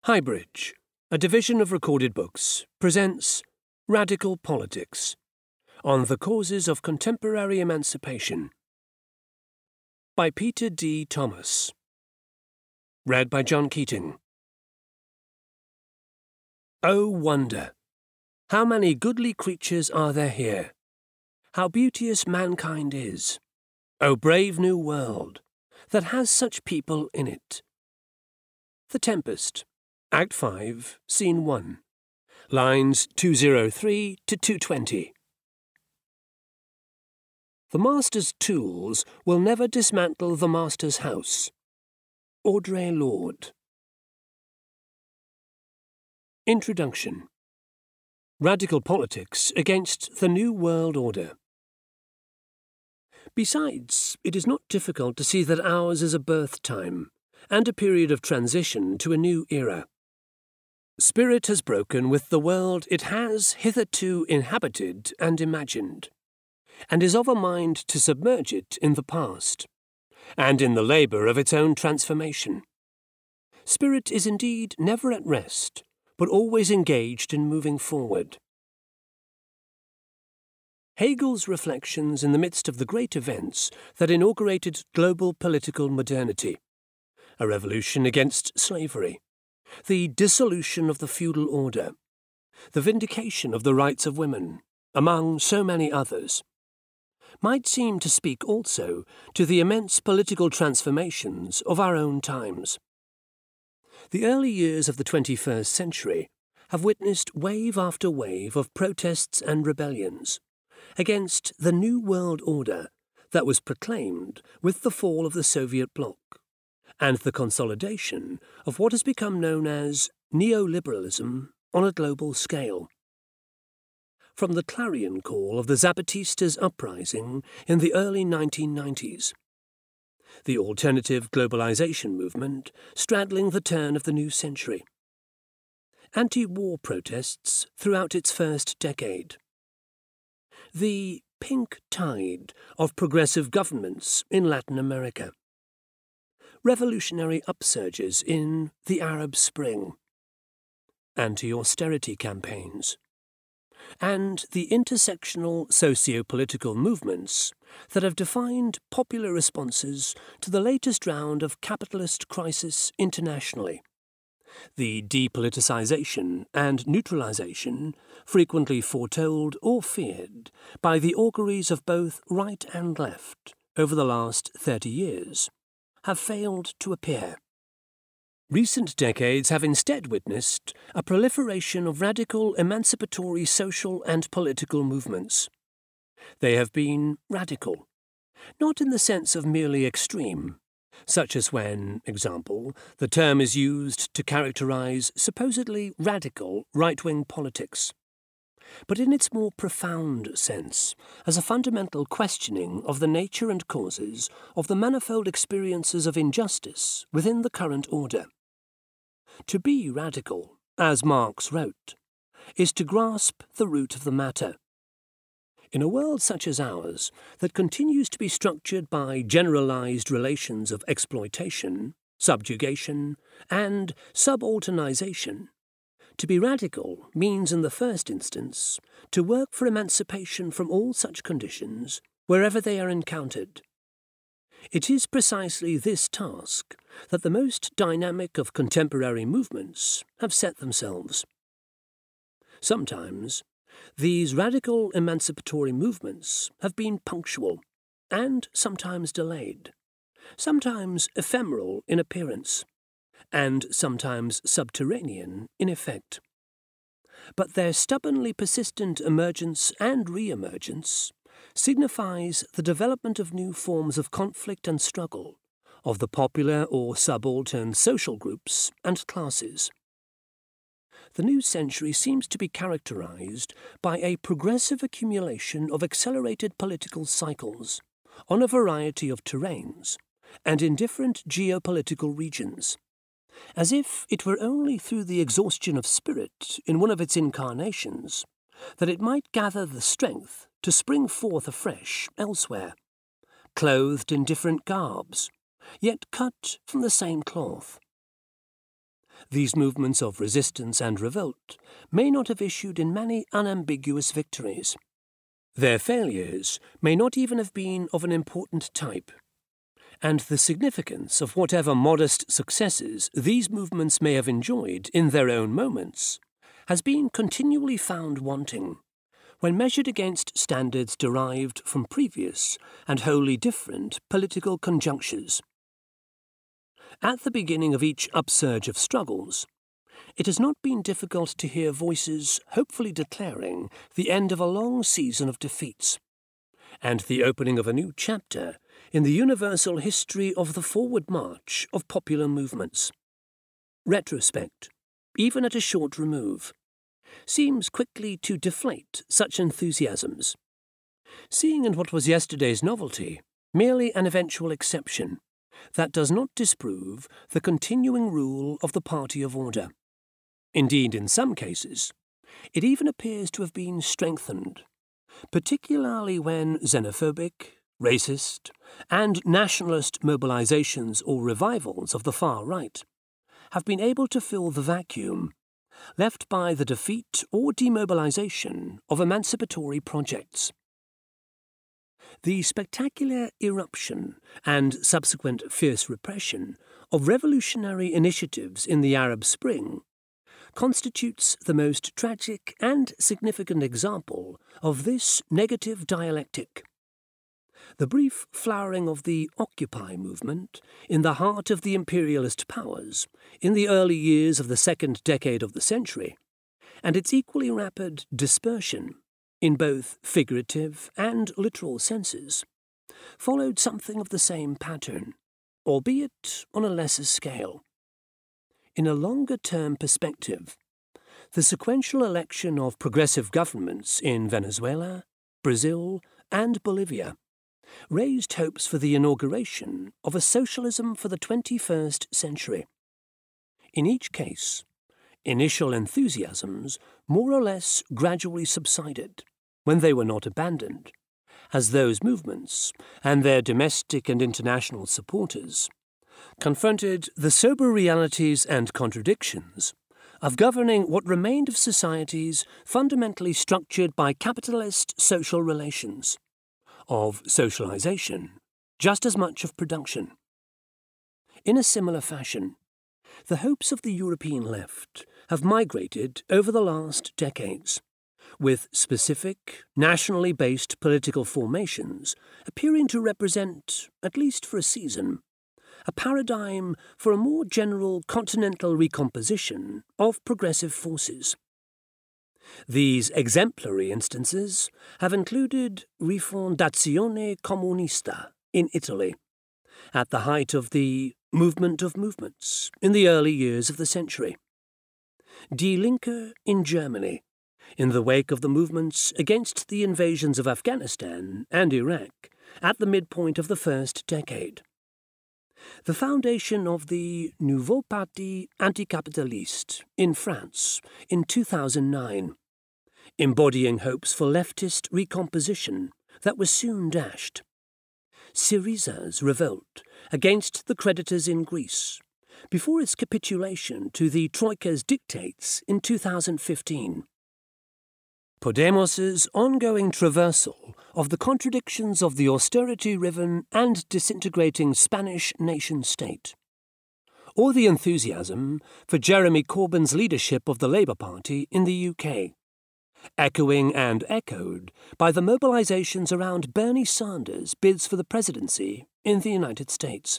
Highbridge, a division of Recorded Books, presents Radical Politics on the Causes of Contemporary Emancipation by Peter D. Thomas. Read by John Keating. O wonder! How many goodly creatures are there here! How beauteous mankind is! O brave new world, that has such people in it! The Tempest, Act 5, Scene 1, lines 203 to 220. The master's tools will never dismantle the master's house. Audre Lorde. Introduction. Radical Politics against the New World Order. Besides, it is not difficult to see that ours is a birth time and a period of transition to a new era. Spirit has broken with the world it has hitherto inhabited and imagined, and is of a mind to submerge it in the past, and in the labour of its own transformation. Spirit is indeed never at rest, but always engaged in moving forward. Hegel's reflections in the midst of the great events that inaugurated global political modernity, a revolution against slavery, the dissolution of the feudal order, the vindication of the rights of women, among so many others, might seem to speak also to the immense political transformations of our own times. The early years of the 21st century have witnessed wave after wave of protests and rebellions against the New World Order that was proclaimed with the fall of the Soviet bloc and the consolidation of what has become known as neoliberalism on a global scale. From the clarion call of the Zapatistas' uprising in the early 1990s, the alternative globalization movement straddling the turn of the new century, anti-war protests throughout its first decade, the pink tide of progressive governments in Latin America, revolutionary upsurges in the Arab Spring, anti-austerity campaigns, and the intersectional socio-political movements that have defined popular responses to the latest round of capitalist crisis internationally, the depoliticization and neutralization, frequently foretold or feared by the auguries of both right and left over the last 30 years, have failed to appear. Recent decades have instead witnessed a proliferation of radical emancipatory social and political movements. They have been radical, not in the sense of merely extreme, such as when, example, the term is used to characterize supposedly radical right-wing politics, but in its more profound sense, as a fundamental questioning of the nature and causes of the manifold experiences of injustice within the current order. To be radical, as Marx wrote, is to grasp the root of the matter. In a world such as ours, that continues to be structured by generalized relations of exploitation, subjugation, and subalternization, to be radical means, in the first instance, to work for emancipation from all such conditions, wherever they are encountered. It is precisely this task that the most dynamic of contemporary movements have set themselves. Sometimes, these radical emancipatory movements have been punctual and sometimes delayed, sometimes ephemeral in appearance, and sometimes subterranean in effect. But their stubbornly persistent emergence and re-emergence signifies the development of new forms of conflict and struggle of the popular or subaltern social groups and classes. The new century seems to be characterized by a progressive accumulation of accelerated political cycles on a variety of terrains and in different geopolitical regions, as if it were only through the exhaustion of spirit in one of its incarnations that it might gather the strength to spring forth afresh elsewhere, clothed in different garbs, yet cut from the same cloth. These movements of resistance and revolt may not have issued in many unambiguous victories. Their failures may not even have been of an important type, and the significance of whatever modest successes these movements may have enjoyed in their own moments has been continually found wanting, when measured against standards derived from previous and wholly different political conjunctures. At the beginning of each upsurge of struggles, it has not been difficult to hear voices hopefully declaring the end of a long season of defeats, and the opening of a new chapter in the universal history of the forward march of popular movements. Retrospect, even at a short remove, seems quickly to deflate such enthusiasms, seeing in what was yesterday's novelty merely an eventual exception that does not disprove the continuing rule of the party of order. Indeed, in some cases, it even appears to have been strengthened, particularly when xenophobic, racist, and nationalist mobilizations or revivals of the far right have been able to fill the vacuum left by the defeat or demobilization of emancipatory projects. The spectacular eruption and subsequent fierce repression of revolutionary initiatives in the Arab Spring constitutes the most tragic and significant example of this negative dialectic. The brief flowering of the Occupy movement in the heart of the imperialist powers in the early years of the second decade of the century, and its equally rapid dispersion in both figurative and literal senses, followed something of the same pattern, albeit on a lesser scale. In a longer-term perspective, the sequential election of progressive governments in Venezuela, Brazil, and Bolivia raised hopes for the inauguration of a socialism for the 21st century. In each case, initial enthusiasms more or less gradually subsided, when they were not abandoned, as those movements and their domestic and international supporters confronted the sober realities and contradictions of governing what remained of societies fundamentally structured by capitalist social relations, of socialization just as much of production. In a similar fashion, the hopes of the European left have migrated over the last decades, with specific, nationally based political formations appearing to represent, at least for a season, a paradigm for a more general continental recomposition of progressive forces. These exemplary instances have included Rifondazione Comunista in Italy, at the height of the movement of movements in the early years of the century; Die Linke in Germany, in the wake of the movements against the invasions of Afghanistan and Iraq at the midpoint of the first decade; the foundation of the Nouveau Parti Anticapitaliste in France in 2009, embodying hopes for leftist recomposition that was soon dashed; Syriza's revolt against the creditors in Greece, before its capitulation to the Troika's dictates in 2015; Podemos's ongoing traversal of the contradictions of the austerity-riven and disintegrating Spanish nation-state; or the enthusiasm for Jeremy Corbyn's leadership of the Labour Party in the UK, echoing and echoed by the mobilisations around Bernie Sanders' bids for the presidency in the United States.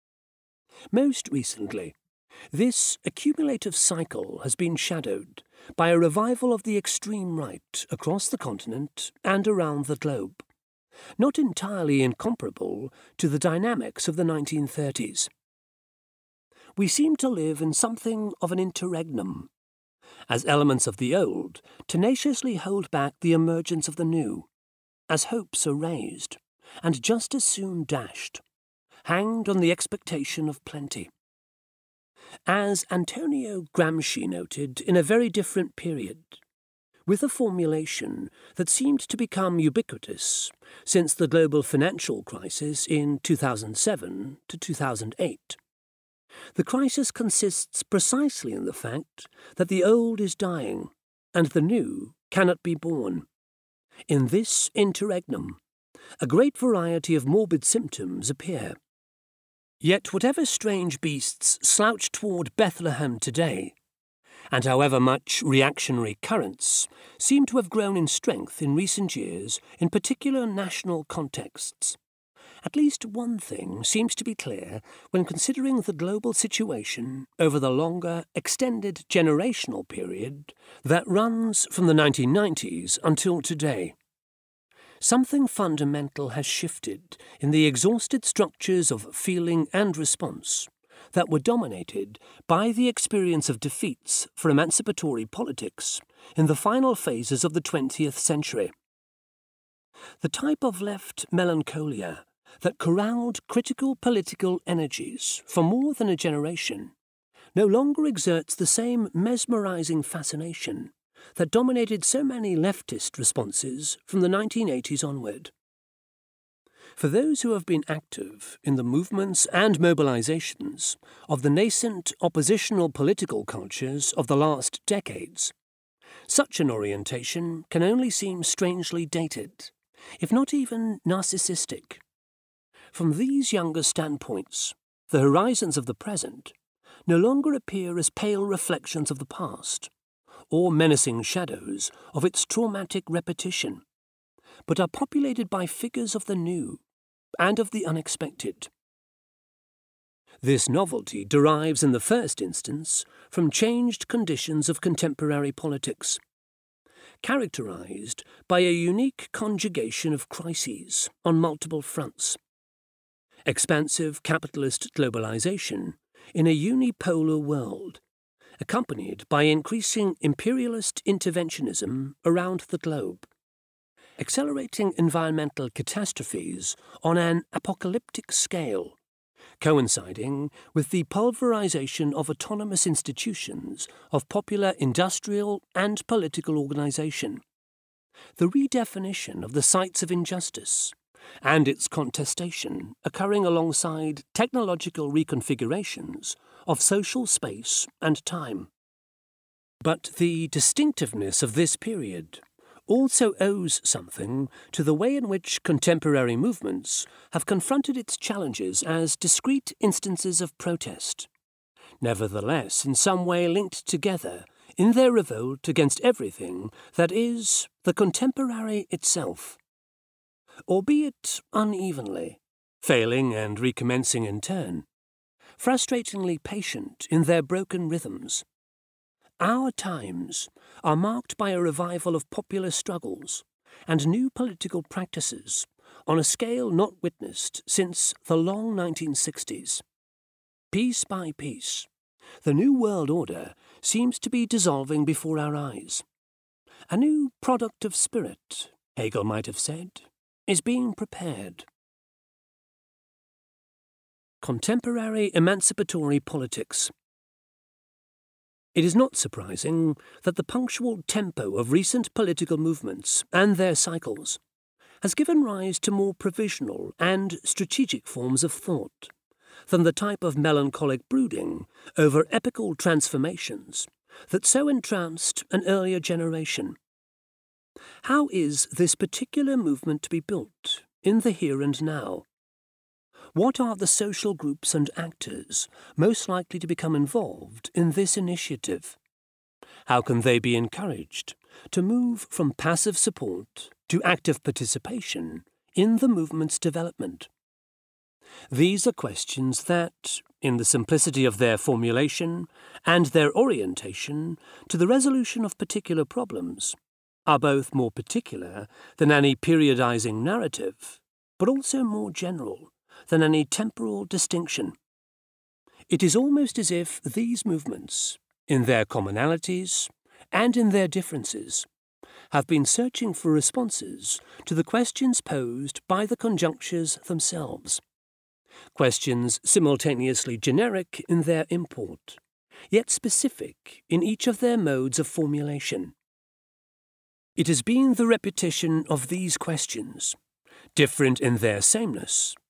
Most recently, this accumulative cycle has been shadowed by a revival of the extreme right across the continent and around the globe, not entirely incomparable to the dynamics of the 1930s. We seem to live in something of an interregnum, as elements of the old tenaciously hold back the emergence of the new, as hopes are raised, and just as soon dashed, hanged on the expectation of plenty. As Antonio Gramsci noted in a very different period, with a formulation that seemed to become ubiquitous since the global financial crisis in 2007 to 2008, The crisis consists precisely in the fact that the old is dying and the new cannot be born. In this interregnum, a great variety of morbid symptoms appear. Yet whatever strange beasts slouch toward Bethlehem today, and however much reactionary currents seem to have grown in strength in recent years in particular national contexts, at least one thing seems to be clear when considering the global situation over the longer, extended generational period that runs from the 1990s until today. Something fundamental has shifted in the exhausted structures of feeling and response that were dominated by the experience of defeats for emancipatory politics in the final phases of the 20th century. The type of left melancholia that corralled critical political energies for more than a generation no longer exerts the same mesmerizing fascination that dominated so many leftist responses from the 1980s onward. For those who have been active in the movements and mobilizations of the nascent oppositional political cultures of the last decades, such an orientation can only seem strangely dated, if not even narcissistic. From these younger standpoints, the horizons of the present no longer appear as pale reflections of the past, or menacing shadows of its traumatic repetition, but are populated by figures of the new and of the unexpected. This novelty derives in the first instance from changed conditions of contemporary politics, characterized by a unique conjugation of crises on multiple fronts. Expansive capitalist globalization in a unipolar world, accompanied by increasing imperialist interventionism around the globe. Accelerating environmental catastrophes on an apocalyptic scale, coinciding with the pulverization of autonomous institutions of popular industrial and political organization. The redefinition of the sites of injustice and its contestation occurring alongside technological reconfigurations of social space and time. But the distinctiveness of this period also owes something to the way in which contemporary movements have confronted its challenges as discrete instances of protest, nevertheless in some way linked together in their revolt against everything that is the contemporary itself, albeit unevenly, failing and recommencing in turn, frustratingly patient in their broken rhythms. Our times are marked by a revival of popular struggles and new political practices on a scale not witnessed since the long 1960s. Piece by piece, the New World Order seems to be dissolving before our eyes. A new product of spirit, Hegel might have said, is being prepared. Contemporary emancipatory politics. It is not surprising that the punctual tempo of recent political movements and their cycles has given rise to more provisional and strategic forms of thought than the type of melancholic brooding over epical transformations that so entranced an earlier generation. How is this particular movement to be built in the here and now? What are the social groups and actors most likely to become involved in this initiative? How can they be encouraged to move from passive support to active participation in the movement's development? These are questions that, in the simplicity of their formulation and their orientation to the resolution of particular problems, are both more particular than any periodizing narrative, but also more general than any temporal distinction. It is almost as if these movements, in their commonalities and in their differences, have been searching for responses to the questions posed by the conjunctures themselves. Questions simultaneously generic in their import, yet specific in each of their modes of formulation. It has been the repetition of these questions, different in their sameness,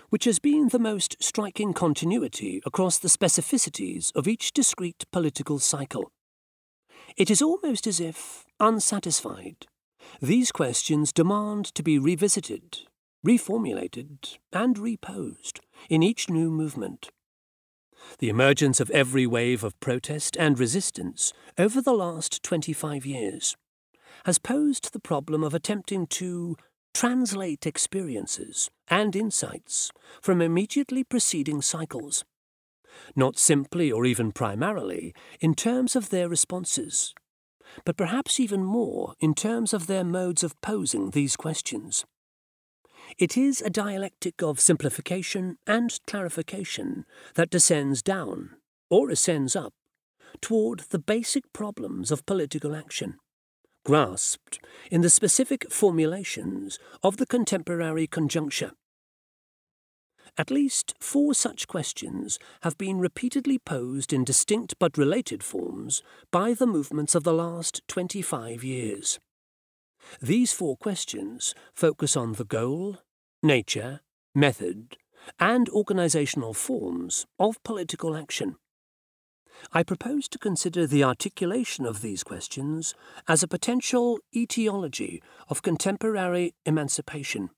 which has been the most striking continuity across the specificities of each discrete political cycle. It is almost as if, unsatisfied, these questions demand to be revisited, reformulated, and reposed in each new movement. The emergence of every wave of protest and resistance over the last 25 years has posed the problem of attempting to translate experiences and insights from immediately preceding cycles, not simply or even primarily in terms of their responses, but perhaps even more in terms of their modes of posing these questions. It is a dialectic of simplification and clarification that descends down, or ascends up, toward the basic problems of political action, grasped in the specific formulations of the contemporary conjuncture. At least 4 such questions have been repeatedly posed in distinct but related forms by the movements of the last 25 years. These 4 questions focus on the goal, nature, method, and organizational forms of political action. I propose to consider the articulation of these questions as a potential etiology of contemporary emancipation.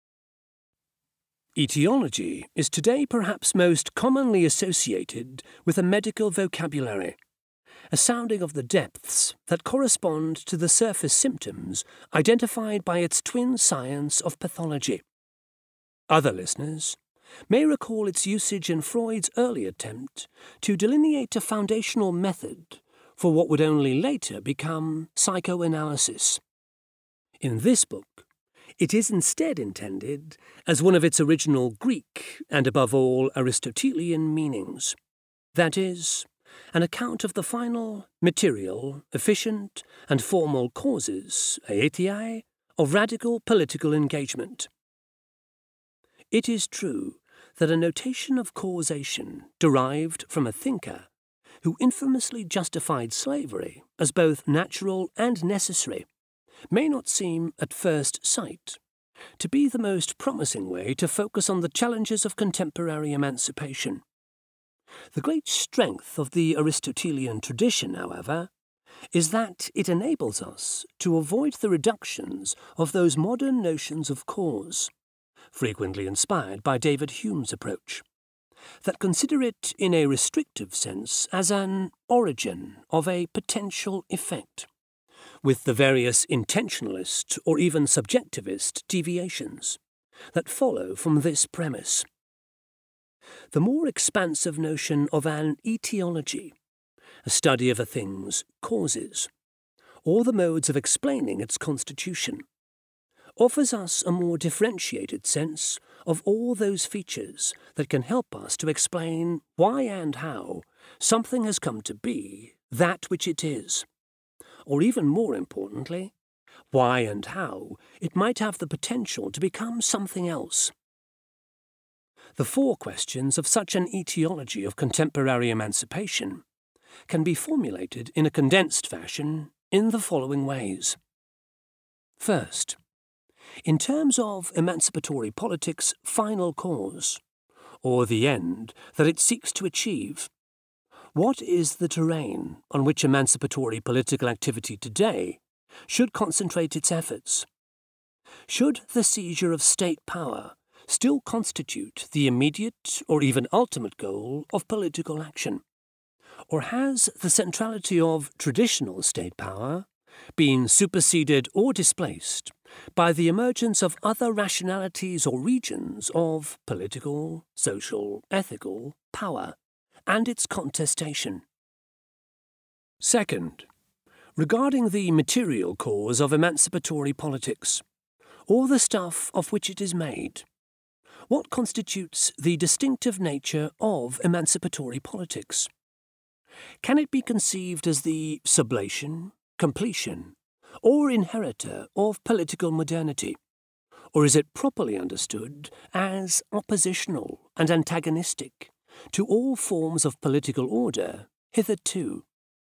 Etiology is today perhaps most commonly associated with a medical vocabulary, a sounding of the depths that correspond to the surface symptoms identified by its twin science of pathology. Other listeners may recall its usage in Freud's early attempt to delineate a foundational method for what would only later become psychoanalysis. In this book, it is instead intended as one of its original Greek and above all Aristotelian meanings, that is, an account of the final, material, efficient, and formal causes, aetiae, of radical political engagement. It is true that a notation of causation derived from a thinker who infamously justified slavery as both natural and necessary may not seem, at first sight, to be the most promising way to focus on the challenges of contemporary emancipation. The great strength of the Aristotelian tradition, however, is that it enables us to avoid the reductions of those modern notions of cause, frequently inspired by David Hume's approach, that consider it in a restrictive sense as an origin of a potential effect, with the various intentionalist or even subjectivist deviations that follow from this premise. The more expansive notion of an etiology, a study of a thing's causes, or the modes of explaining its constitution, offers us a more differentiated sense of all those features that can help us to explain why and how something has come to be that which it is, or even more importantly, why and how it might have the potential to become something else. The 4 questions of such an etiology of contemporary emancipation can be formulated in a condensed fashion in the following ways. First, in terms of emancipatory politics' final cause, or the end that it seeks to achieve, what is the terrain on which emancipatory political activity today should concentrate its efforts? Should the seizure of state power still constitute the immediate or even ultimate goal of political action? Or has the centrality of traditional state power been superseded or displaced by the emergence of other rationalities or regions of political, social, ethical power and its contestation? Second, regarding the material cause of emancipatory politics, or the stuff of which it is made, what constitutes the distinctive nature of emancipatory politics? Can it be conceived as the sublation, completion, or inheritor of political modernity? Or is it properly understood as oppositional and antagonistic to all forms of political order hitherto?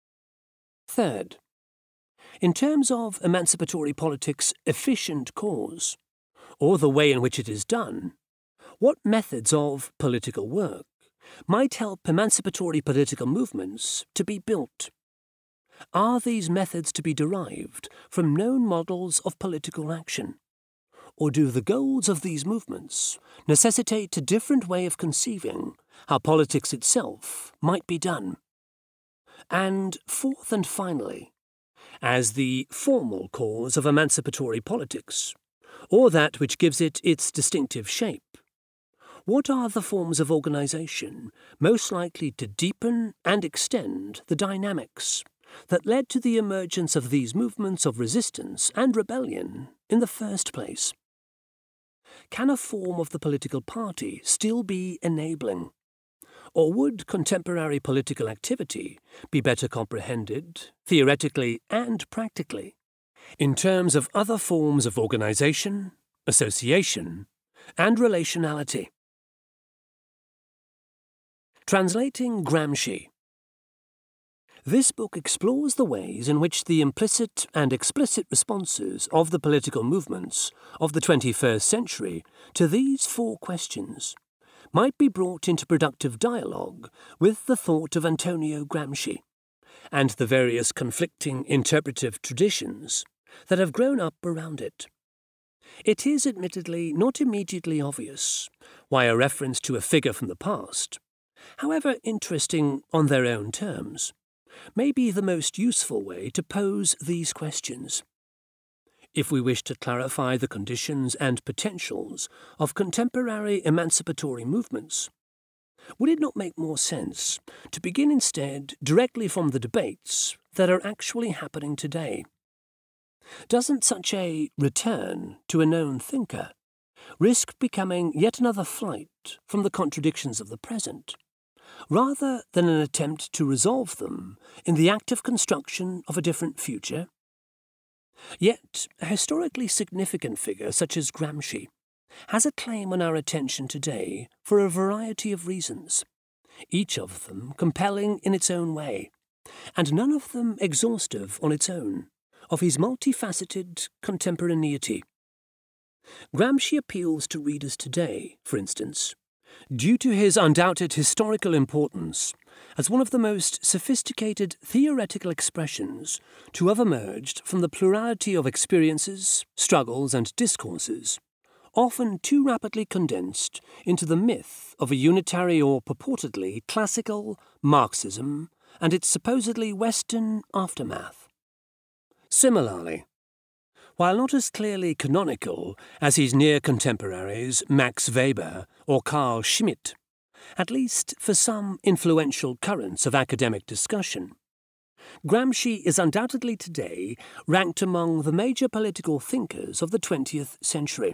Third, in terms of emancipatory politics' efficient cause, or the way in which it is done, What methods of political work might help emancipatory political movements to be built? Are these methods to be derived from known models of political action? Or do the goals of these movements necessitate a different way of conceiving how politics itself might be done? And fourth and finally, as the formal cause of emancipatory politics, or that which gives it its distinctive shape, what are the forms of organization most likely to deepen and extend the dynamics that led to the emergence of these movements of resistance and rebellion in the first place? Can a form of the political party still be enabling? Or would contemporary political activity be better comprehended, theoretically and practically, in terms of other forms of organization, association, and relationality? Translating Gramsci. This book explores the ways in which the implicit and explicit responses of the political movements of the 21st century to these four questions might be brought into productive dialogue with the thought of Antonio Gramsci and the various conflicting interpretive traditions that have grown up around it. It is admittedly not immediately obvious why a reference to a figure from the past, however interesting on their own terms, may be the most useful way to pose these questions. If we wish to clarify the conditions and potentials of contemporary emancipatory movements, would it not make more sense to begin instead directly from the debates that are actually happening today? Doesn't such a return to a known thinker risk becoming yet another flight from the contradictions of the present, rather than an attempt to resolve them in the active construction of a different future? Yet, a historically significant figure such as Gramsci has a claim on our attention today for a variety of reasons, each of them compelling in its own way, and none of them exhaustive on its own, of his multifaceted contemporaneity. Gramsci appeals to readers today, for instance, due to his undoubted historical importance as one of the most sophisticated theoretical expressions to have emerged from the plurality of experiences, struggles, and discourses, often too rapidly condensed into the myth of a unitary or purportedly classical Marxism and its supposedly Western aftermath. Similarly, while not as clearly canonical as his near contemporaries Max Weber or Carl Schmitt, at least for some influential currents of academic discussion, Gramsci is undoubtedly today ranked among the major political thinkers of the 20th century.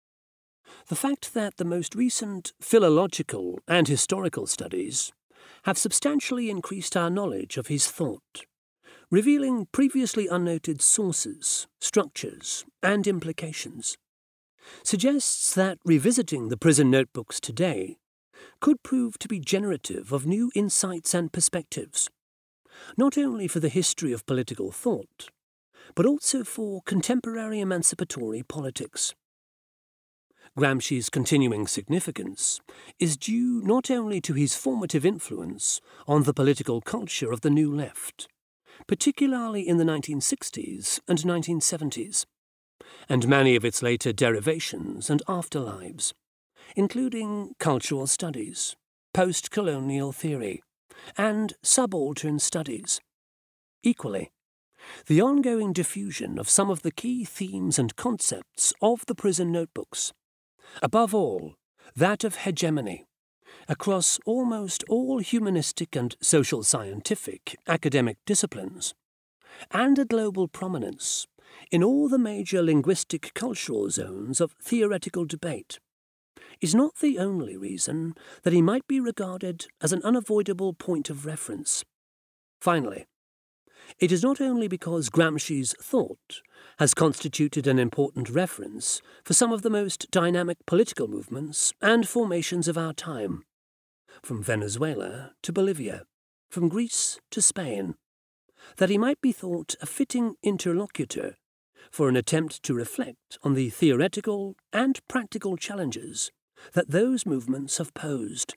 The fact that the most recent philological and historical studies have substantially increased our knowledge of his thought, revealing previously unnoted sources, structures, and implications, suggests that revisiting the prison notebooks today could prove to be generative of new insights and perspectives, not only for the history of political thought, but also for contemporary emancipatory politics. Gramsci's continuing significance is due not only to his formative influence on the political culture of the New Left, particularly in the 1960s and 1970s, and many of its later derivations and afterlives, including cultural studies, post-colonial theory, and subaltern studies. Equally, the ongoing diffusion of some of the key themes and concepts of the prison notebooks, above all, that of hegemony, across almost all humanistic and social scientific academic disciplines, and a global prominence in all the major linguistic cultural zones of theoretical debate, is not the only reason that he might be regarded as an unavoidable point of reference. Finally, it is not only because Gramsci's thought has constituted an important reference for some of the most dynamic political movements and formations of our time, from Venezuela to Bolivia, from Greece to Spain, that he might be thought a fitting interlocutor for an attempt to reflect on the theoretical and practical challenges that those movements have posed.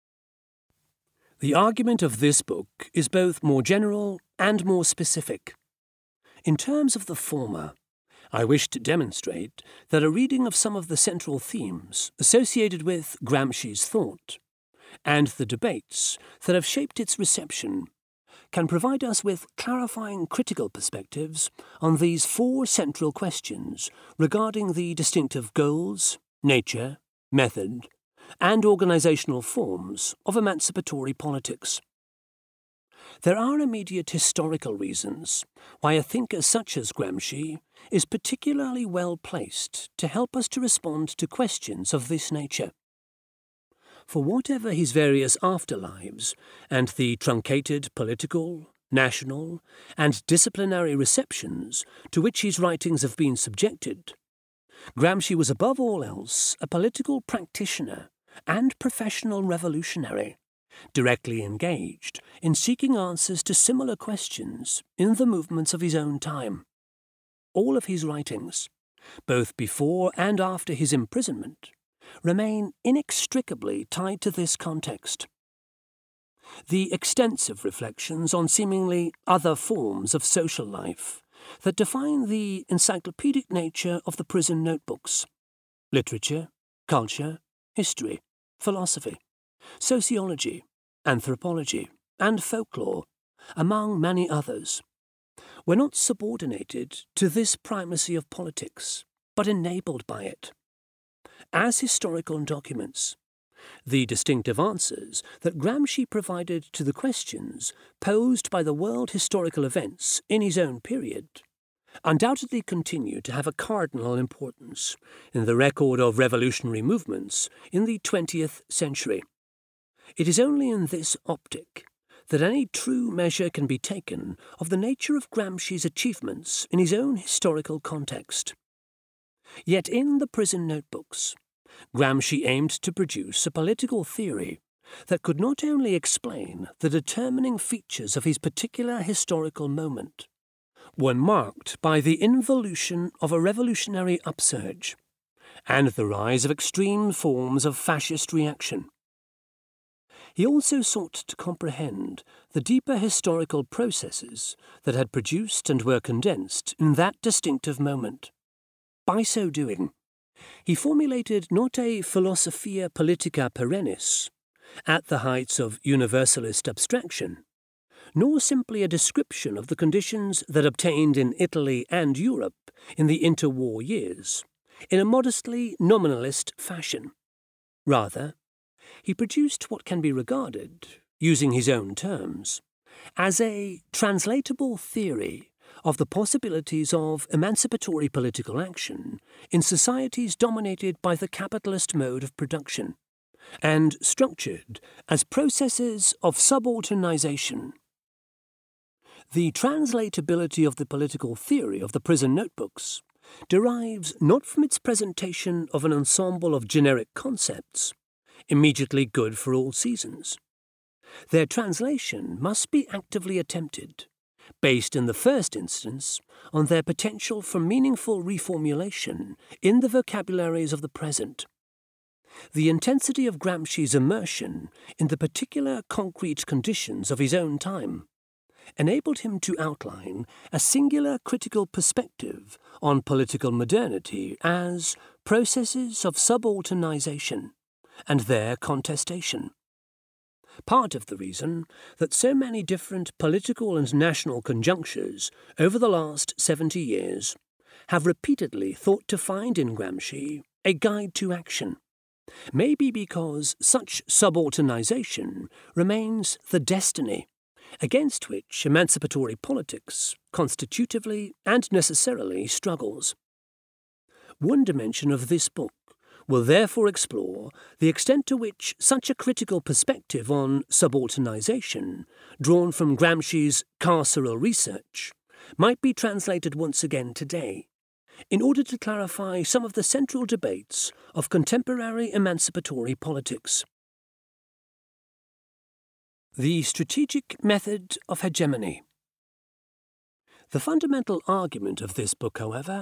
The argument of this book is both more general and more specific. In terms of the former, I wish to demonstrate that a reading of some of the central themes associated with Gramsci's thought, and the debates that have shaped its reception, can provide us with clarifying critical perspectives on these four central questions regarding the distinctive goals, nature, method, and organizational forms of emancipatory politics. There are immediate historical reasons why a thinker such as Gramsci is particularly well placed to help us to respond to questions of this nature. For whatever his various afterlives and the truncated political, national, and disciplinary receptions to which his writings have been subjected, Gramsci was above all else a political practitioner and professional revolutionary, directly engaged in seeking answers to similar questions in the movements of his own time. All of his writings, both before and after his imprisonment, remain inextricably tied to this context. The extensive reflections on seemingly other forms of social life that define the encyclopedic nature of the prison notebooks, literature, culture, history, philosophy, sociology, anthropology, and folklore, among many others, were not subordinated to this primacy of politics, but enabled by it. As historical documents, the distinctive answers that Gramsci provided to the questions posed by the world historical events in his own period undoubtedly continue to have a cardinal importance in the record of revolutionary movements in the 20th century. It is only in this optic that any true measure can be taken of the nature of Gramsci's achievements in his own historical context. Yet in the prison notebooks, Gramsci aimed to produce a political theory that could not only explain the determining features of his particular historical moment, one marked by the involution of a revolutionary upsurge and the rise of extreme forms of fascist reaction. He also sought to comprehend the deeper historical processes that had produced and were condensed in that distinctive moment. By so doing, he formulated not a philosophia politica perennis, at the heights of universalist abstraction, nor simply a description of the conditions that obtained in Italy and Europe in the interwar years, in a modestly nominalist fashion. Rather, he produced what can be regarded, using his own terms, as a translatable theory of the possibilities of emancipatory political action in societies dominated by the capitalist mode of production, and structured as processes of subalternization. The translatability of the political theory of the prison notebooks derives not from its presentation of an ensemble of generic concepts, immediately good for all seasons. Their translation must be actively attempted, based in the first instance on their potential for meaningful reformulation in the vocabularies of the present. The intensity of Gramsci's immersion in the particular concrete conditions of his own time enabled him to outline a singular critical perspective on political modernity as processes of subalternization and their contestation. Part of the reason that so many different political and national conjunctures over the last 70 years have repeatedly thought to find in Gramsci a guide to action may be because such subalternization remains the destiny against which emancipatory politics constitutively and necessarily struggles. One dimension of this book will therefore explore the extent to which such a critical perspective on subalternization, drawn from Gramsci's carceral research, might be translated once again today, in order to clarify some of the central debates of contemporary emancipatory politics. The strategic method of hegemony. The fundamental argument of this book, however,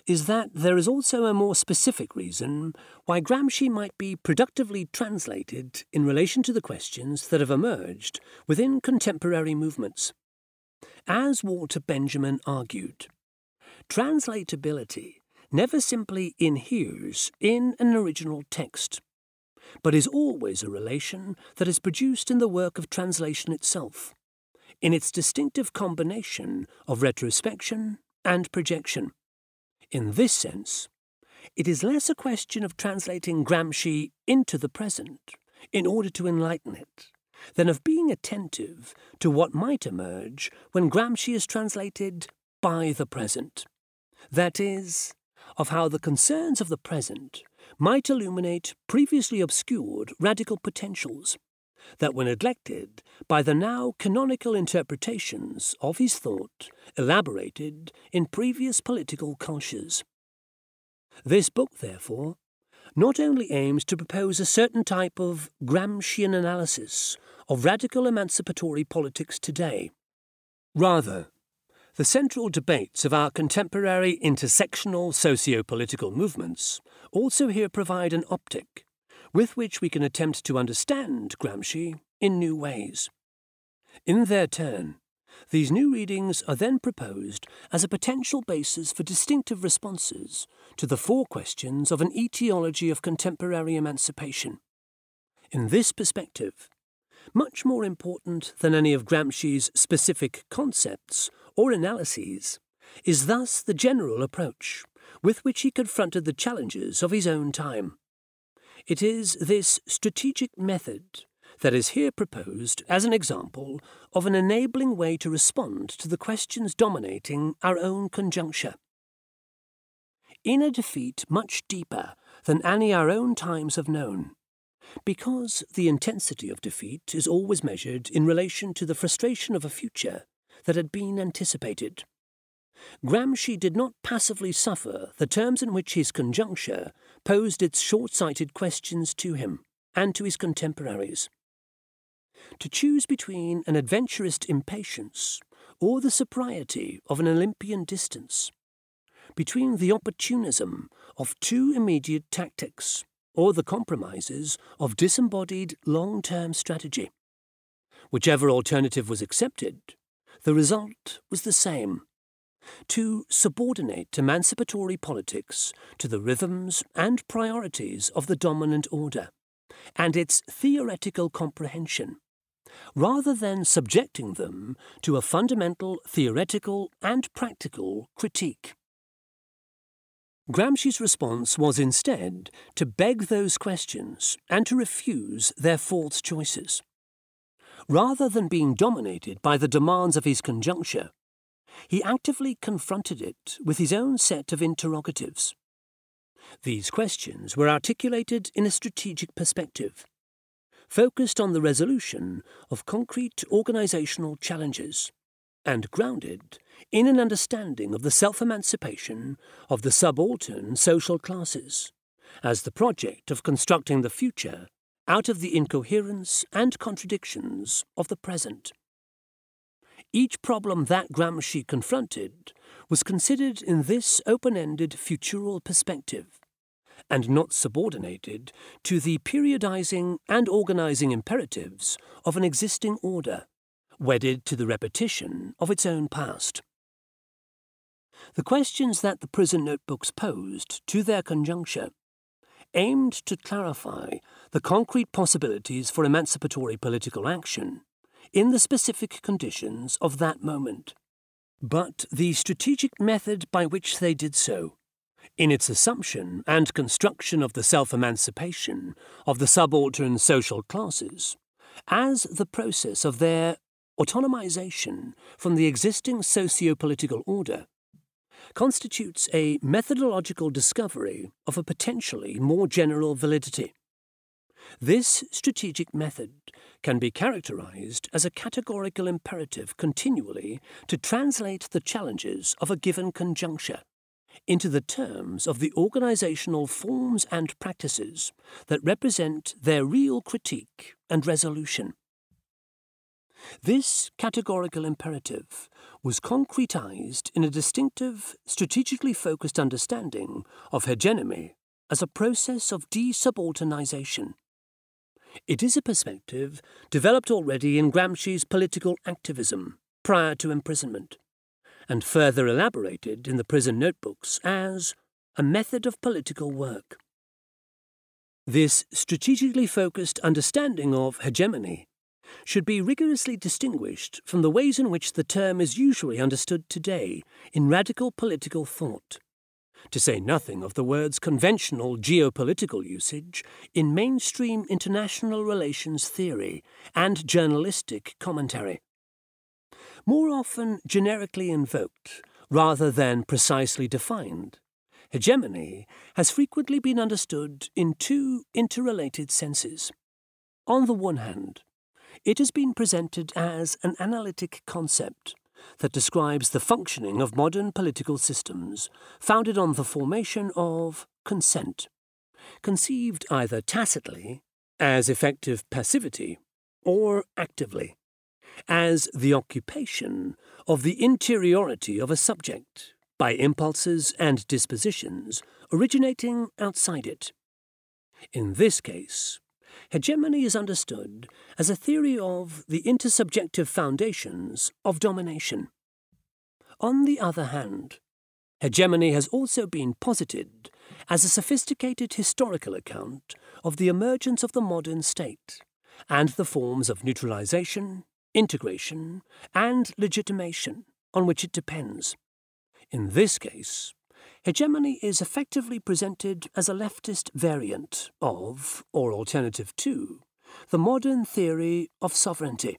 is that there is also a more specific reason why Gramsci might be productively translated in relation to the questions that have emerged within contemporary movements. As Walter Benjamin argued, translatability never simply inheres in an original text, but is always a relation that is produced in the work of translation itself, in its distinctive combination of retrospection and projection. In this sense, it is less a question of translating Gramsci into the present in order to enlighten it, than of being attentive to what might emerge when Gramsci is translated by the present. That is, of how the concerns of the present might illuminate previously obscured radical potentials that were neglected by the now canonical interpretations of his thought elaborated in previous political cultures. This book, therefore, not only aims to propose a certain type of Gramscian analysis of radical emancipatory politics today. Rather, the central debates of our contemporary intersectional socio-political movements also here provide an optic with which we can attempt to understand Gramsci in new ways. In their turn, these new readings are then proposed as a potential basis for distinctive responses to the four questions of an etiology of contemporary emancipation. In this perspective, much more important than any of Gramsci's specific concepts or analyses is thus the general approach with which he confronted the challenges of his own time. It is this strategic method that is here proposed as an example of an enabling way to respond to the questions dominating our own conjuncture. In a defeat much deeper than any our own times have known, because the intensity of defeat is always measured in relation to the frustration of a future that had been anticipated, Gramsci did not passively suffer the terms in which his conjuncture posed its short-sighted questions to him and to his contemporaries. To choose between an adventurist impatience or the sobriety of an Olympian distance, between the opportunism of too immediate tactics or the compromises of disembodied long-term strategy. Whichever alternative was accepted, the result was the same: to subordinate emancipatory politics to the rhythms and priorities of the dominant order and its theoretical comprehension, rather than subjecting them to a fundamental theoretical and practical critique. Gramsci's response was instead to beg those questions and to refuse their false choices. Rather than being dominated by the demands of his conjuncture, he actively confronted it with his own set of interrogatives. These questions were articulated in a strategic perspective, focused on the resolution of concrete organizational challenges, and grounded in an understanding of the self-emancipation of the subaltern social classes as the project of constructing the future out of the incoherence and contradictions of the present. Each problem that Gramsci confronted was considered in this open-ended futural perspective, and not subordinated to the periodizing and organizing imperatives of an existing order, wedded to the repetition of its own past. The questions that the prison notebooks posed to their conjuncture aimed to clarify the concrete possibilities for emancipatory political action in the specific conditions of that moment. But the strategic method by which they did so, in its assumption and construction of the self-emancipation of the subaltern social classes, as the process of their autonomization from the existing socio-political order, constitutes a methodological discovery of a potentially more general validity. This strategic method can be characterized as a categorical imperative continually to translate the challenges of a given conjuncture into the terms of the organizational forms and practices that represent their real critique and resolution. This categorical imperative was concretized in a distinctive, strategically focused understanding of hegemony as a process of desubalternization. It is a perspective developed already in Gramsci's political activism prior to imprisonment, and further elaborated in the prison notebooks as a method of political work. This strategically focused understanding of hegemony should be rigorously distinguished from the ways in which the term is usually understood today in radical political thought, to say nothing of the word's conventional geopolitical usage in mainstream international relations theory and journalistic commentary. More often generically invoked rather than precisely defined, hegemony has frequently been understood in two interrelated senses. On the one hand, it has been presented as an analytic concept that describes the functioning of modern political systems founded on the formation of consent, conceived either tacitly, as effective passivity, or actively, as the occupation of the interiority of a subject by impulses and dispositions originating outside it. In this case, hegemony is understood as a theory of the intersubjective foundations of domination. On the other hand, hegemony has also been posited as a sophisticated historical account of the emergence of the modern state and the forms of neutralization, integration, and legitimation on which it depends. In this case, hegemony is effectively presented as a leftist variant of, or alternative to, the modern theory of sovereignty.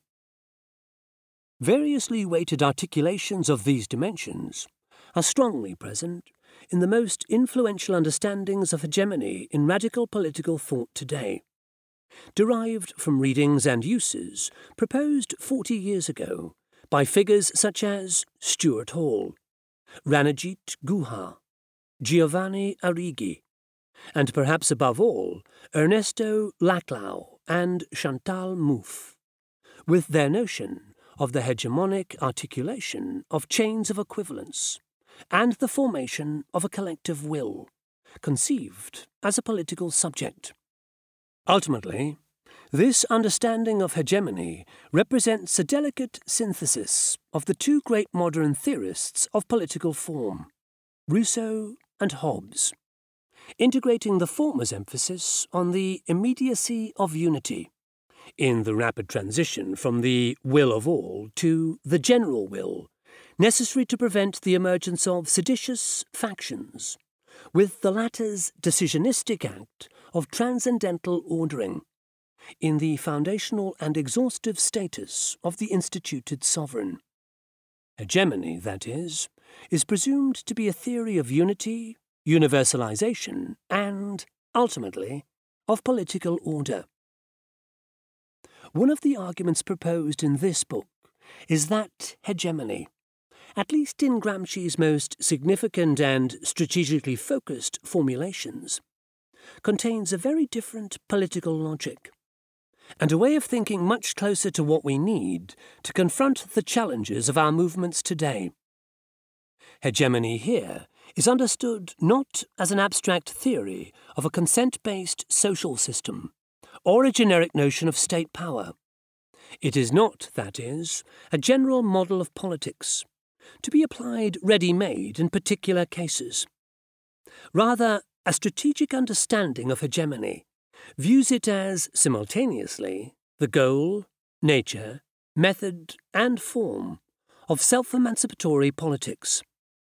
Variously weighted articulations of these dimensions are strongly present in the most influential understandings of hegemony in radical political thought today, derived from readings and uses proposed 40 years ago by figures such as Stuart Hall, Ranajit Guha, Giovanni Arrighi, and perhaps above all, Ernesto Laclau and Chantal Mouffe, with their notion of the hegemonic articulation of chains of equivalence and the formation of a collective will, conceived as a political subject. Ultimately, this understanding of hegemony represents a delicate synthesis of the two great modern theorists of political form, Rousseau and Hobbes, integrating the former's emphasis on the immediacy of unity, in the rapid transition from the will of all to the general will, necessary to prevent the emergence of seditious factions, with the latter's decisionistic act of transcendental ordering, in the foundational and exhaustive status of the instituted sovereign. Hegemony, that is presumed to be a theory of unity, universalization, and, ultimately, of political order. One of the arguments proposed in this book is that hegemony, at least in Gramsci's most significant and strategically focused formulations, contains a very different political logic, and a way of thinking much closer to what we need to confront the challenges of our movements today. Hegemony here is understood not as an abstract theory of a consent-based social system, or a generic notion of state power. It is not, that is, a general model of politics, to be applied ready-made in particular cases. Rather, a strategic understanding of hegemony views it as, simultaneously, the goal, nature, method, and form of self-emancipatory politics.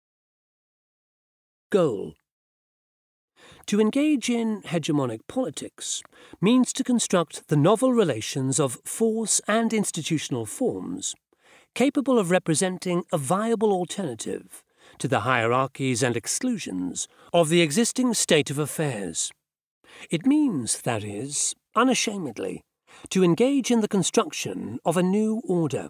Goal. To engage in hegemonic politics means to construct the novel relations of force and institutional forms capable of representing a viable alternative to the hierarchies and exclusions of the existing state of affairs. It means, that is, unashamedly, to engage in the construction of a new order.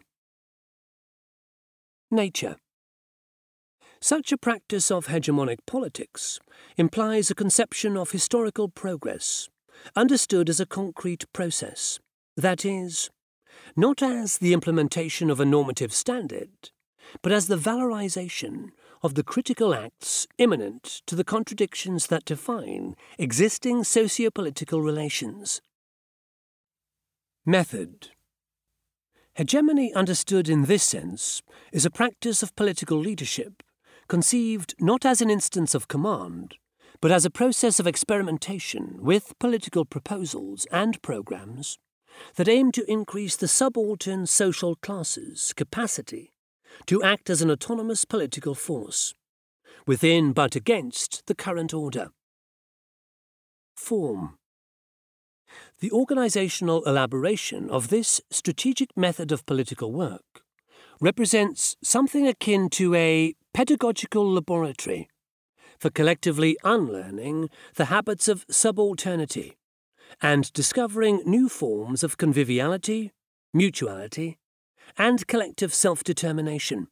Nature. Such a practice of hegemonic politics implies a conception of historical progress, understood as a concrete process, that is, not as the implementation of a normative standard, but as the valorization of the critical acts immanent to the contradictions that define existing socio-political relations. Method. Hegemony, understood in this sense, is a practice of political leadership, conceived not as an instance of command, but as a process of experimentation with political proposals and programs that aim to increase the subaltern social class's capacity to act as an autonomous political force, within but against the current order. Form. The organizational elaboration of this strategic method of political work represents something akin to a pedagogical laboratory for collectively unlearning the habits of subalternity and discovering new forms of conviviality, mutuality, and collective self-determination.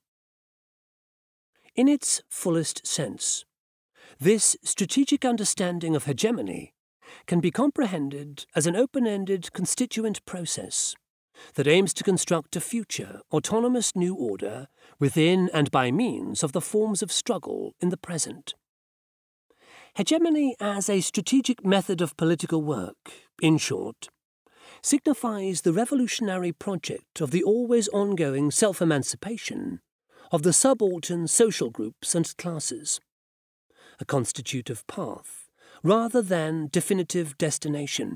In its fullest sense, this strategic understanding of hegemony can be comprehended as an open-ended constituent process that aims to construct a future autonomous new order within and by means of the forms of struggle in the present. Hegemony as a strategic method of political work, in short, signifies the revolutionary project of the always ongoing self-emancipation of the subaltern social groups and classes, a constitutive path rather than definitive destination.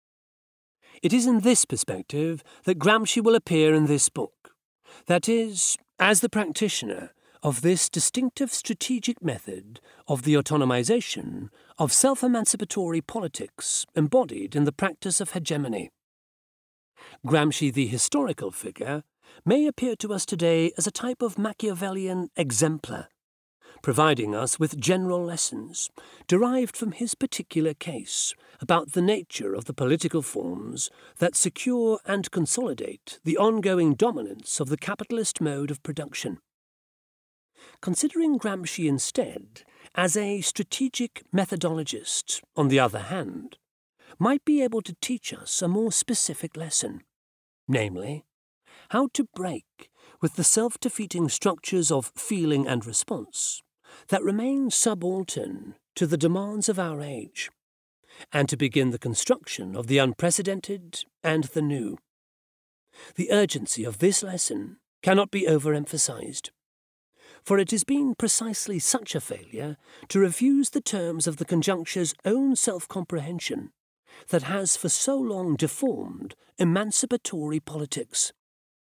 It is in this perspective that Gramsci will appear in this book, that is, as the practitioner of this distinctive strategic method of the autonomization of self-emancipatory politics embodied in the practice of hegemony. Gramsci, the historical figure, may appear to us today as a type of Machiavellian exemplar, providing us with general lessons derived from his particular case about the nature of the political forms that secure and consolidate the ongoing dominance of the capitalist mode of production. Considering Gramsci instead as a strategic methodologist, on the other hand, might be able to teach us a more specific lesson, namely, how to break with the self-defeating structures of feeling and response that remain subaltern to the demands of our age, and to begin the construction of the unprecedented and the new. The urgency of this lesson cannot be overemphasized, for it has been precisely such a failure to refuse the terms of the conjuncture's own self-comprehension that has for so long deformed emancipatory politics.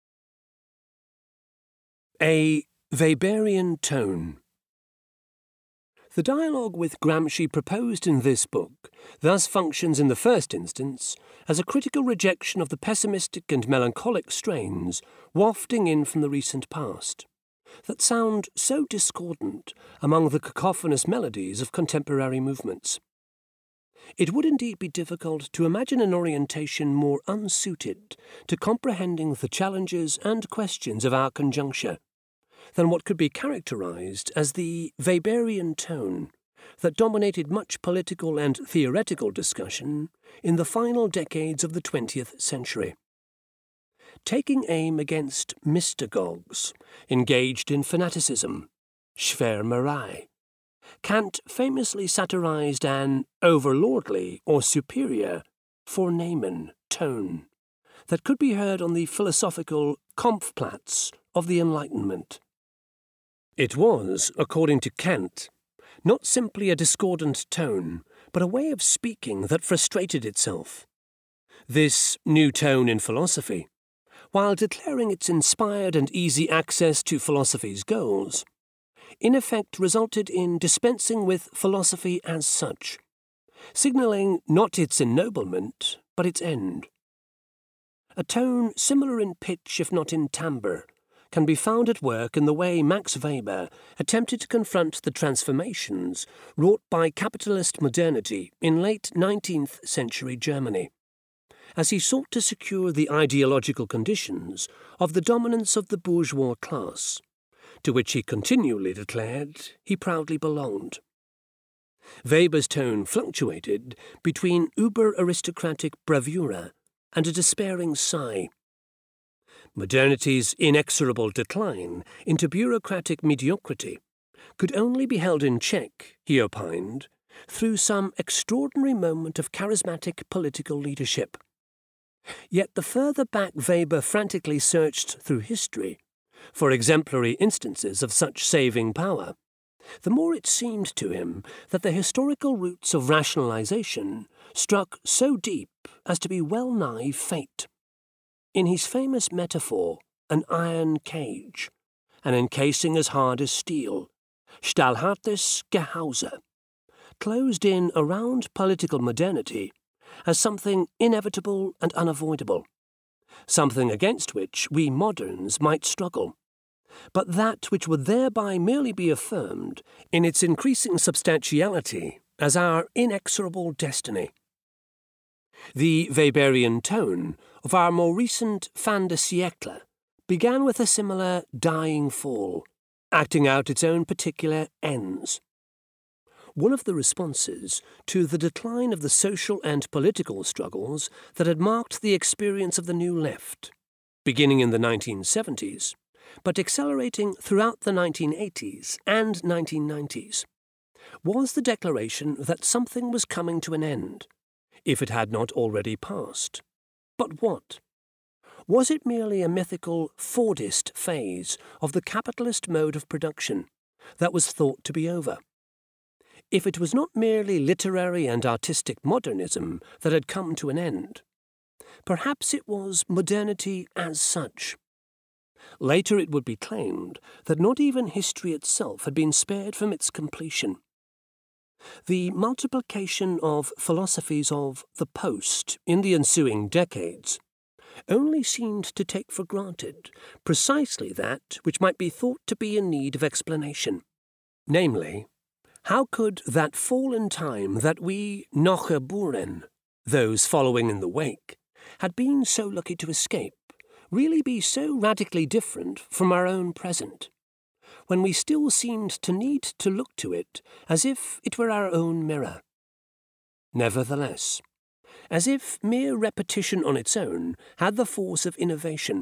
A Weberian tone. The dialogue with Gramsci proposed in this book thus functions in the first instance as a critical rejection of the pessimistic and melancholic strains wafting in from the recent past, that sound so discordant among the cacophonous melodies of contemporary movements. It would indeed be difficult to imagine an orientation more unsuited to comprehending the challenges and questions of our conjuncture than what could be characterized as the Weberian tone that dominated much political and theoretical discussion in the final decades of the 20th century. Taking aim against mystagogues engaged in fanaticism, Schwärmerei, Kant famously satirized an overlordly or superior Vornehmen tone that could be heard on the philosophical Kampfplatz of the Enlightenment. It was, according to Kant, not simply a discordant tone, but a way of speaking that frustrated itself. This new tone in philosophy, while declaring its inspired and easy access to philosophy's goals, in effect resulted in dispensing with philosophy as such, signalling not its ennoblement, but its end. A tone similar in pitch, if not in timbre, can be found at work in the way Max Weber attempted to confront the transformations wrought by capitalist modernity in late 19th century Germany, as he sought to secure the ideological conditions of the dominance of the bourgeois class, to which he continually declared he proudly belonged. Weber's tone fluctuated between uber-aristocratic bravura and a despairing sigh. Modernity's inexorable decline into bureaucratic mediocrity could only be held in check, he opined, through some extraordinary moment of charismatic political leadership. Yet the further back Weber frantically searched through history for exemplary instances of such saving power, the more it seemed to him that the historical roots of rationalization struck so deep as to be well-nigh fate. In his famous metaphor, an iron cage, an encasing as hard as steel, stahlhartes Gehäuse, closed in around political modernity as something inevitable and unavoidable, something against which we moderns might struggle, but that which would thereby merely be affirmed in its increasing substantiality as our inexorable destiny. The Weberian tone of our more recent fin de siècle began with a similar dying fall, acting out its own particular ends. One of the responses to the decline of the social and political struggles that had marked the experience of the New Left, beginning in the 1970s, but accelerating throughout the 1980s and 1990s, was the declaration that something was coming to an end, if it had not already passed. But what? Was it merely a mythical Fordist phase of the capitalist mode of production that was thought to be over? If it was not merely literary and artistic modernism that had come to an end, perhaps it was modernity as such. Later it would be claimed that not even history itself had been spared from its completion. The multiplication of philosophies of the post in the ensuing decades only seemed to take for granted precisely that which might be thought to be in need of explanation, namely, how could that fall in time that we Nachgeboren, those following in the wake, had been so lucky to escape, really be so radically different from our own present, when we still seemed to need to look to it as if it were our own mirror? Nevertheless, as if mere repetition on its own had the force of innovation,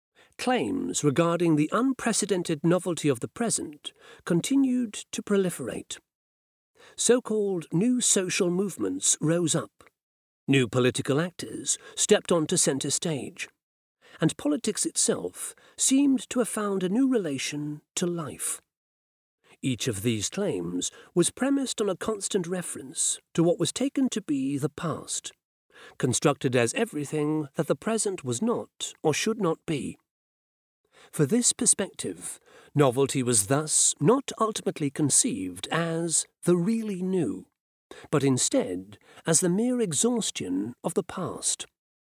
claims regarding the unprecedented novelty of the present continued to proliferate. So-called new social movements rose up, new political actors stepped onto centre stage, and politics itself seemed to have found a new relation to life. Each of these claims was premised on a constant reference to what was taken to be the past, constructed as everything that the present was not or should not be. For this perspective, novelty was thus not ultimately conceived as the really new, but instead as the mere exhaustion of the past.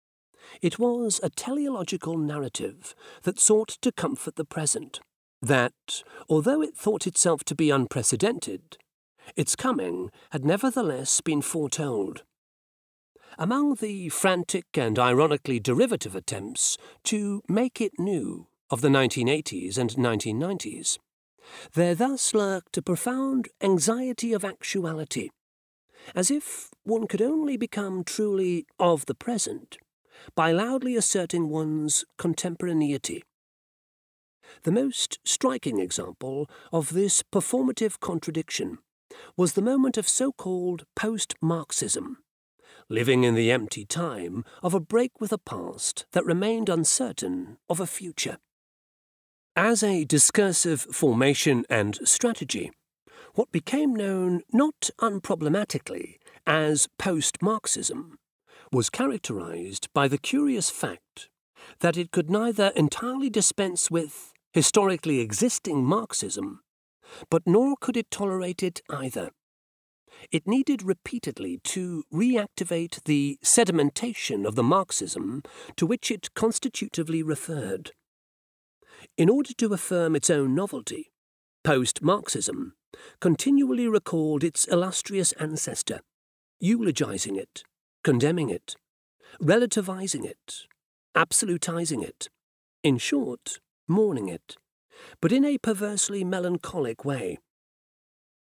It was a teleological narrative that sought to comfort the present, that, although it thought itself to be unprecedented, its coming had nevertheless been foretold. Among the frantic and ironically derivative attempts to make it new of the 1980s and 1990s, there thus lurked a profound anxiety of actuality, as if one could only become truly of the present by loudly asserting one's contemporaneity. The most striking example of this performative contradiction was the moment of so-called post-Marxism, living in the empty time of a break with a past that remained uncertain of a future. As a discursive formation and strategy, what became known not unproblematically as post-Marxism was characterized by the curious fact that it could neither entirely dispense with historically existing Marxism, but nor could it tolerate it either. It needed repeatedly to reactivate the sedimentation of the Marxism to which it constitutively referred. In order to affirm its own novelty, post-Marxism continually recalled its illustrious ancestor, eulogizing it, condemning it, relativizing it, absolutizing it, in short, mourning it, but in a perversely melancholic way.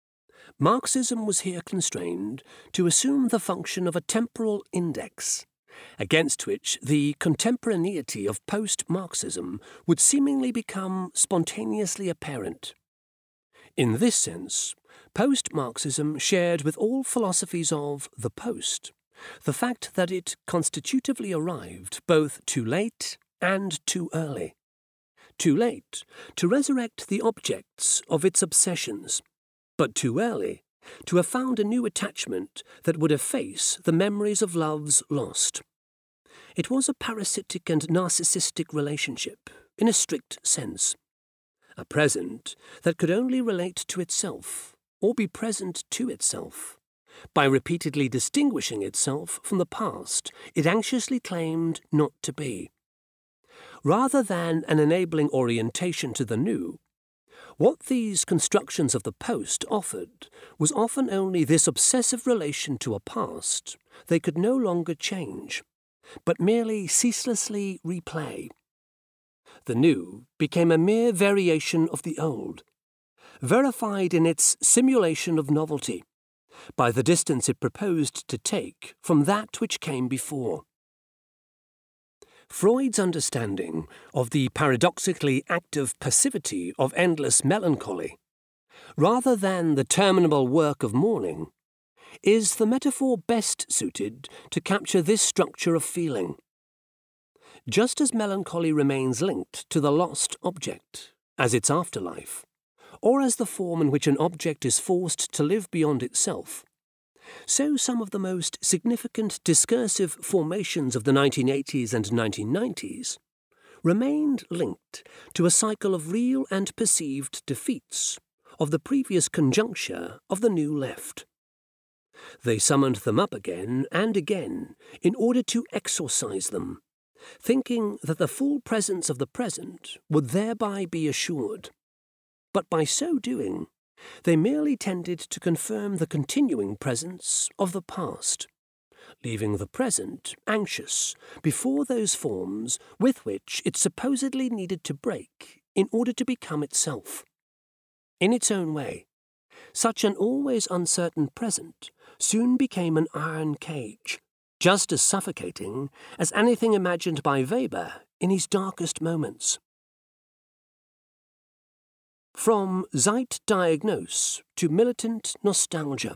Marxism was here constrained to assume the function of a temporal index against which the contemporaneity of post-Marxism would seemingly become spontaneously apparent. In this sense, post-Marxism shared with all philosophies of the post the fact that it constitutively arrived both too late and too early. Too late to resurrect the objects of its obsessions, but too early to have found a new attachment that would efface the memories of loves lost. It was a parasitic and narcissistic relationship, in a strict sense. A present that could only relate to itself, or be present to itself, by repeatedly distinguishing itself from the past it anxiously claimed not to be. Rather than an enabling orientation to the new, what these constructions of the post offered was often only this obsessive relation to a past they could no longer change, but merely ceaselessly replay. The new became a mere variation of the old, verified in its simulation of novelty, by the distance it proposed to take from that which came before. Freud's understanding of the paradoxically active passivity of endless melancholy, rather than the terminable work of mourning, is the metaphor best suited to capture this structure of feeling. Just as melancholy remains linked to the lost object, as its afterlife, or as the form in which an object is forced to live beyond itself, so some of the most significant discursive formations of the 1980s and 1990s remained linked to a cycle of real and perceived defeats of the previous conjuncture of the new left. They summoned them up again and again in order to exorcise them, thinking that the full presence of the present would thereby be assured. But by so doing, they merely tended to confirm the continuing presence of the past, leaving the present anxious before those forms with which it supposedly needed to break in order to become itself. In its own way, such an always uncertain present soon became an iron cage, just as suffocating as anything imagined by Weber in his darkest moments. From Zeitdiagnose to militant nostalgia.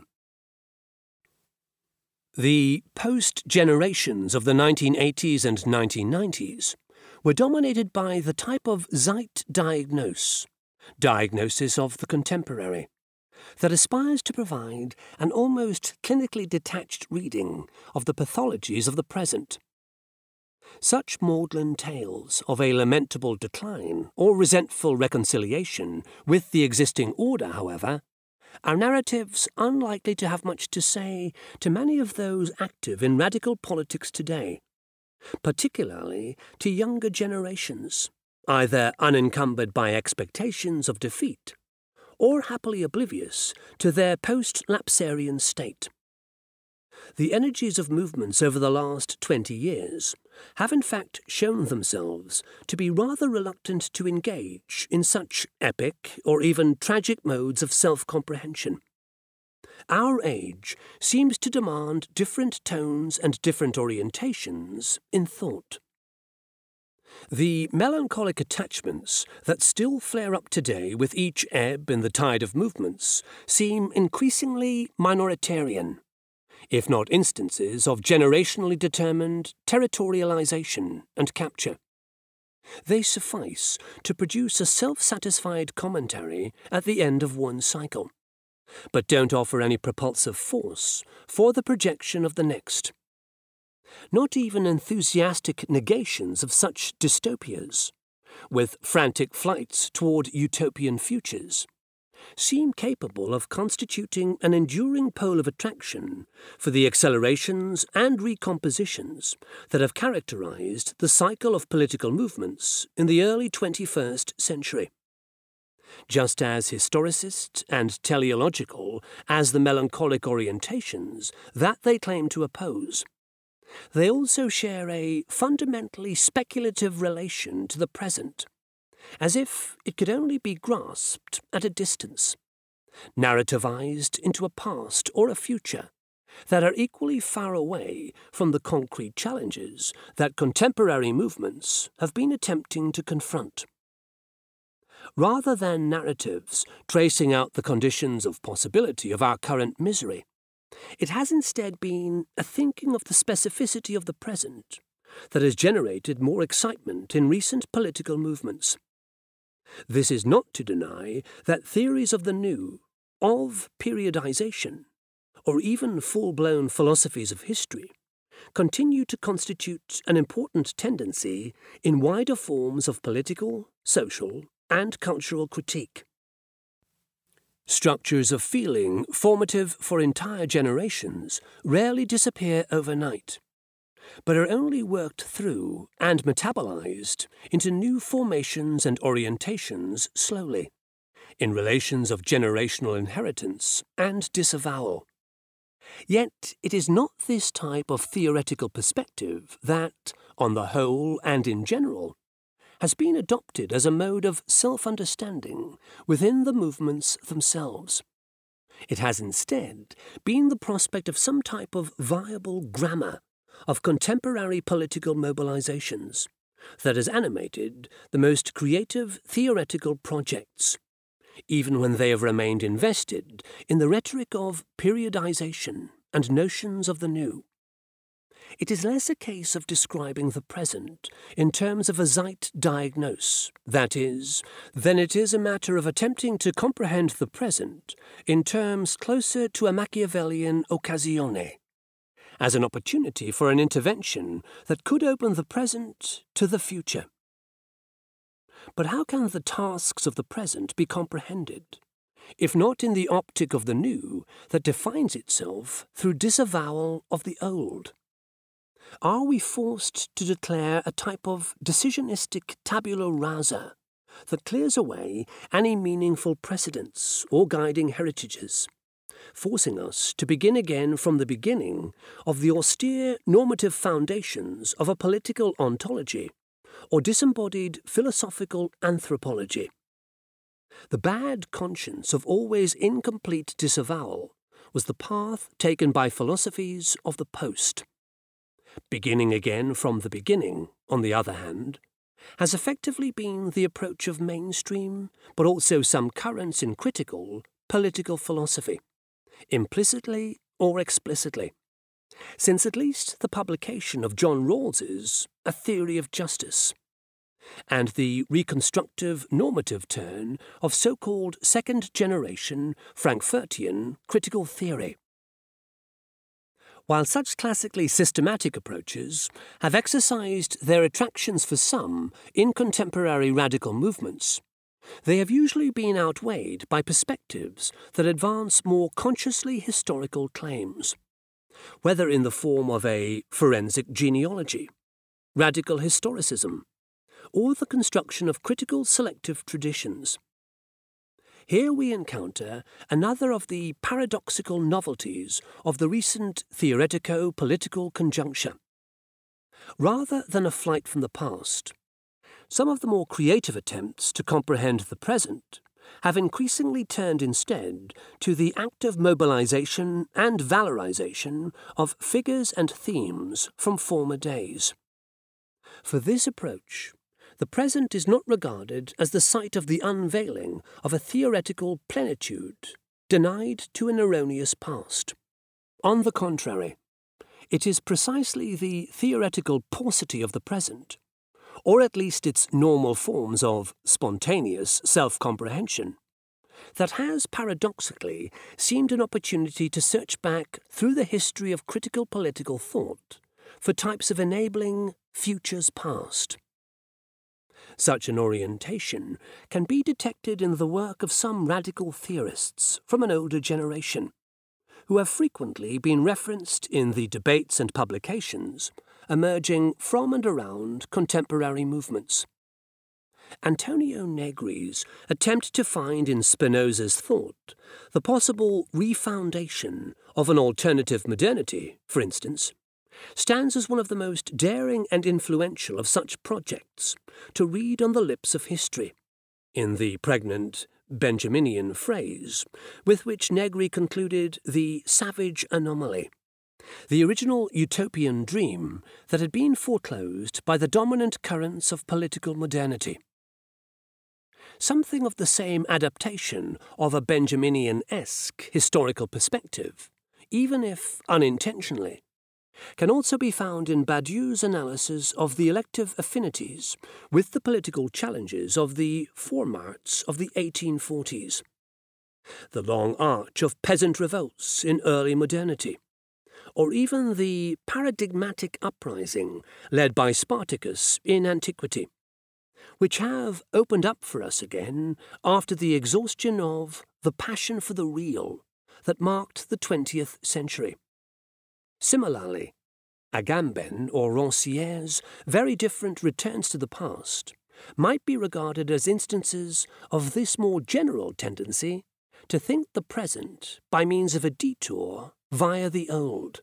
The post-generations of the 1980s and 1990s were dominated by the type of Zeitdiagnose, diagnosis of the contemporary, that aspires to provide an almost clinically detached reading of the pathologies of the present. Such maudlin tales of a lamentable decline or resentful reconciliation with the existing order, however, are narratives unlikely to have much to say to many of those active in radical politics today, particularly to younger generations, either unencumbered by expectations of defeat or happily oblivious to their post-lapsarian state. The energies of movements over the last 20 years have in fact shown themselves to be rather reluctant to engage in such epic or even tragic modes of self-comprehension. Our age seems to demand different tones and different orientations in thought. The melancholic attachments that still flare up today with each ebb in the tide of movements seem increasingly minoritarian, if not instances of generationally determined territorialization and capture. They suffice to produce a self-satisfied commentary at the end of one cycle, but don't offer any propulsive force for the projection of the next. Not even enthusiastic negations of such dystopias, with frantic flights toward utopian futures, seem capable of constituting an enduring pole of attraction for the accelerations and recompositions that have characterized the cycle of political movements in the early 21st century. Just as historicist and teleological as the melancholic orientations that they claim to oppose, they also share a fundamentally speculative relation to the present, as if it could only be grasped at a distance, narrativized into a past or a future that are equally far away from the concrete challenges that contemporary movements have been attempting to confront. Rather than narratives tracing out the conditions of possibility of our current misery, it has instead been a thinking of the specificity of the present that has generated more excitement in recent political movements. This is not to deny that theories of the new, of periodization, or even full-blown philosophies of history, continue to constitute an important tendency in wider forms of political, social, and cultural critique. Structures of feeling formative for entire generations rarely disappear overnight, but are only worked through and metabolized into new formations and orientations slowly, in relations of generational inheritance and disavowal. Yet it is not this type of theoretical perspective that, on the whole and in general, has been adopted as a mode of self-understanding within the movements themselves. It has instead been the prospect of some type of viable grammar of contemporary political mobilizations that has animated the most creative theoretical projects, even when they have remained invested in the rhetoric of periodization and notions of the new. It is less a case of describing the present in terms of a Zeitdiagnose, that is, than it is a matter of attempting to comprehend the present in terms closer to a Machiavellian occasione, as an opportunity for an intervention that could open the present to the future. But how can the tasks of the present be comprehended, if not in the optic of the new that defines itself through disavowal of the old? Are we forced to declare a type of decisionistic tabula rasa that clears away any meaningful precedents or guiding heritages, forcing us to begin again from the beginning of the austere normative foundations of a political ontology or disembodied philosophical anthropology? The bad conscience of always incomplete disavowal was the path taken by philosophies of the post. Beginning again from the beginning, on the other hand, has effectively been the approach of mainstream, but also some currents in critical, political philosophy, implicitly or explicitly, since at least the publication of John Rawls's A Theory of Justice, and the reconstructive normative turn of so-called second-generation Frankfurtian critical theory. While such classically systematic approaches have exercised their attractions for some in contemporary radical movements, they have usually been outweighed by perspectives that advance more consciously historical claims, whether in the form of a forensic genealogy, radical historicism, or the construction of critical selective traditions. Here we encounter another of the paradoxical novelties of the recent theoretico-political conjuncture. Rather than a flight from the past, some of the more creative attempts to comprehend the present have increasingly turned instead to the active mobilization and valorization of figures and themes from former days. For this approach, the present is not regarded as the site of the unveiling of a theoretical plenitude denied to an erroneous past. On the contrary, it is precisely the theoretical paucity of the present, or at least its normal forms of spontaneous self-comprehension, that has paradoxically seemed an opportunity to search back through the history of critical political thought for types of enabling futures past. Such an orientation can be detected in the work of some radical theorists from an older generation, who have frequently been referenced in the debates and publications emerging from and around contemporary movements. Antonio Negri's attempt to find in Spinoza's thought the possible refoundation of an alternative modernity, for instance, stands as one of the most daring and influential of such projects to read on the lips of history, in the pregnant Benjaminian phrase with which Negri concluded the savage anomaly the original utopian dream that had been foreclosed by the dominant currents of political modernity. Something of the same adaptation of a Benjaminian-esque historical perspective, even if unintentionally, can also be found in Badiou's analysis of the elective affinities with the political challenges of the formarts of the 1840s, the long arch of peasant revolts in early modernity, or even the paradigmatic uprising led by Spartacus in antiquity, which have opened up for us again after the exhaustion of the passion for the real that marked the 20th century. Similarly, Agamben or Rancière's very different returns to the past might be regarded as instances of this more general tendency to think the present by means of a detour via the old.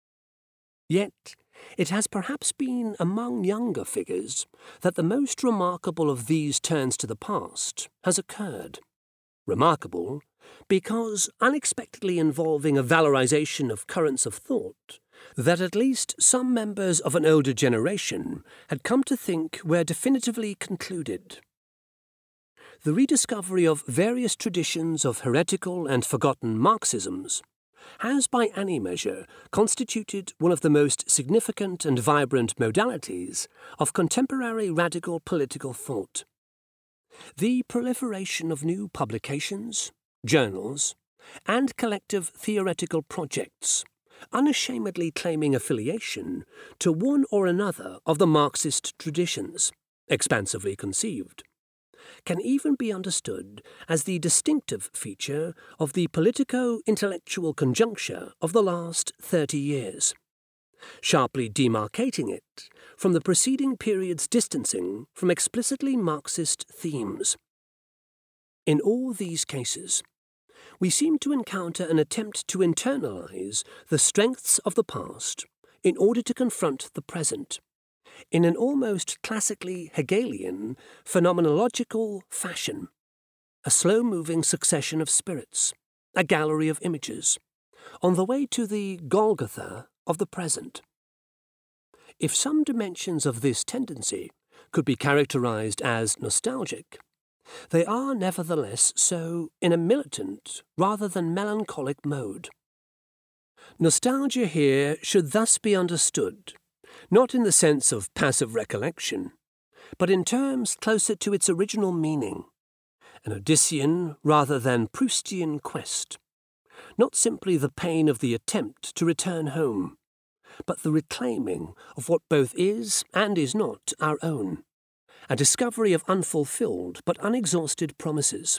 Yet, it has perhaps been among younger figures that the most remarkable of these turns to the past has occurred. Remarkable because unexpectedly involving a valorization of currents of thought that at least some members of an older generation had come to think were definitively concluded. The rediscovery of various traditions of heretical and forgotten Marxisms has by any measure constituted one of the most significant and vibrant modalities of contemporary radical political thought. The proliferation of new publications, journals, and collective theoretical projects, unashamedly claiming affiliation to one or another of the Marxist traditions, expansively conceived, can even be understood as the distinctive feature of the politico-intellectual conjuncture of the last 30 years, sharply demarcating it from the preceding period's distancing from explicitly Marxist themes. In all these cases, we seem to encounter an attempt to internalize the strengths of the past in order to confront the present, in an almost classically Hegelian phenomenological fashion, a slow-moving succession of spirits, a gallery of images, on the way to the Golgotha of the present. If some dimensions of this tendency could be characterized as nostalgic, they are nevertheless so in a militant rather than melancholic mode. Nostalgia here should thus be understood, not in the sense of passive recollection, but in terms closer to its original meaning, an Odyssean rather than Proustian quest, not simply the pain of the attempt to return home, but the reclaiming of what both is and is not our own, a discovery of unfulfilled but unexhausted promises.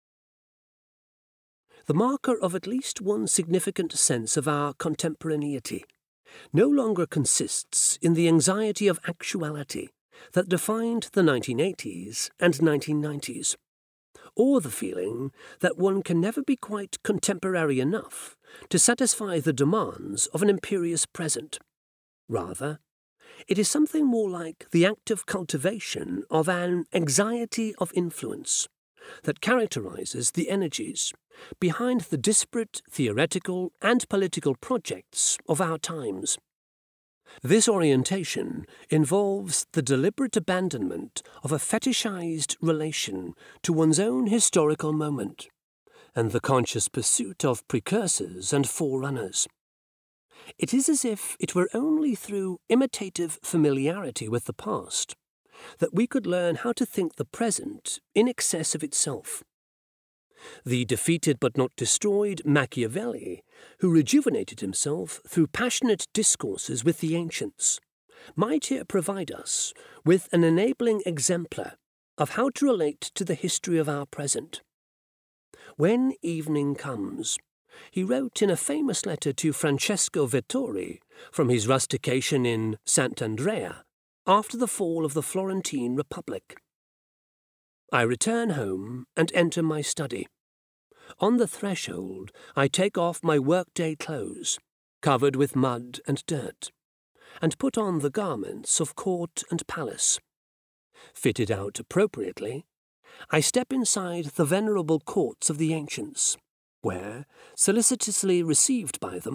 The marker of at least one significant sense of our contemporaneity no longer consists in the anxiety of actuality that defined the 1980s and 1990s, or the feeling that one can never be quite contemporary enough to satisfy the demands of an imperious present. Rather, it is something more like the active cultivation of an anxiety of influence that characterizes the energies behind the disparate theoretical and political projects of our times. This orientation involves the deliberate abandonment of a fetishized relation to one's own historical moment, and the conscious pursuit of precursors and forerunners. It is as if it were only through imitative familiarity with the past that we could learn how to think the present in excess of itself. The defeated but not destroyed Machiavelli, who rejuvenated himself through passionate discourses with the ancients, might here provide us with an enabling exemplar of how to relate to the history of our present. When evening comes, he wrote in a famous letter to Francesco Vettori from his rustication in Sant'Andrea after the fall of the Florentine Republic. I return home and enter my study. On the threshold, I take off my workday clothes, covered with mud and dirt, and put on the garments of court and palace. Fitted out appropriately, I step inside the venerable courts of the ancients, where, solicitously received by them,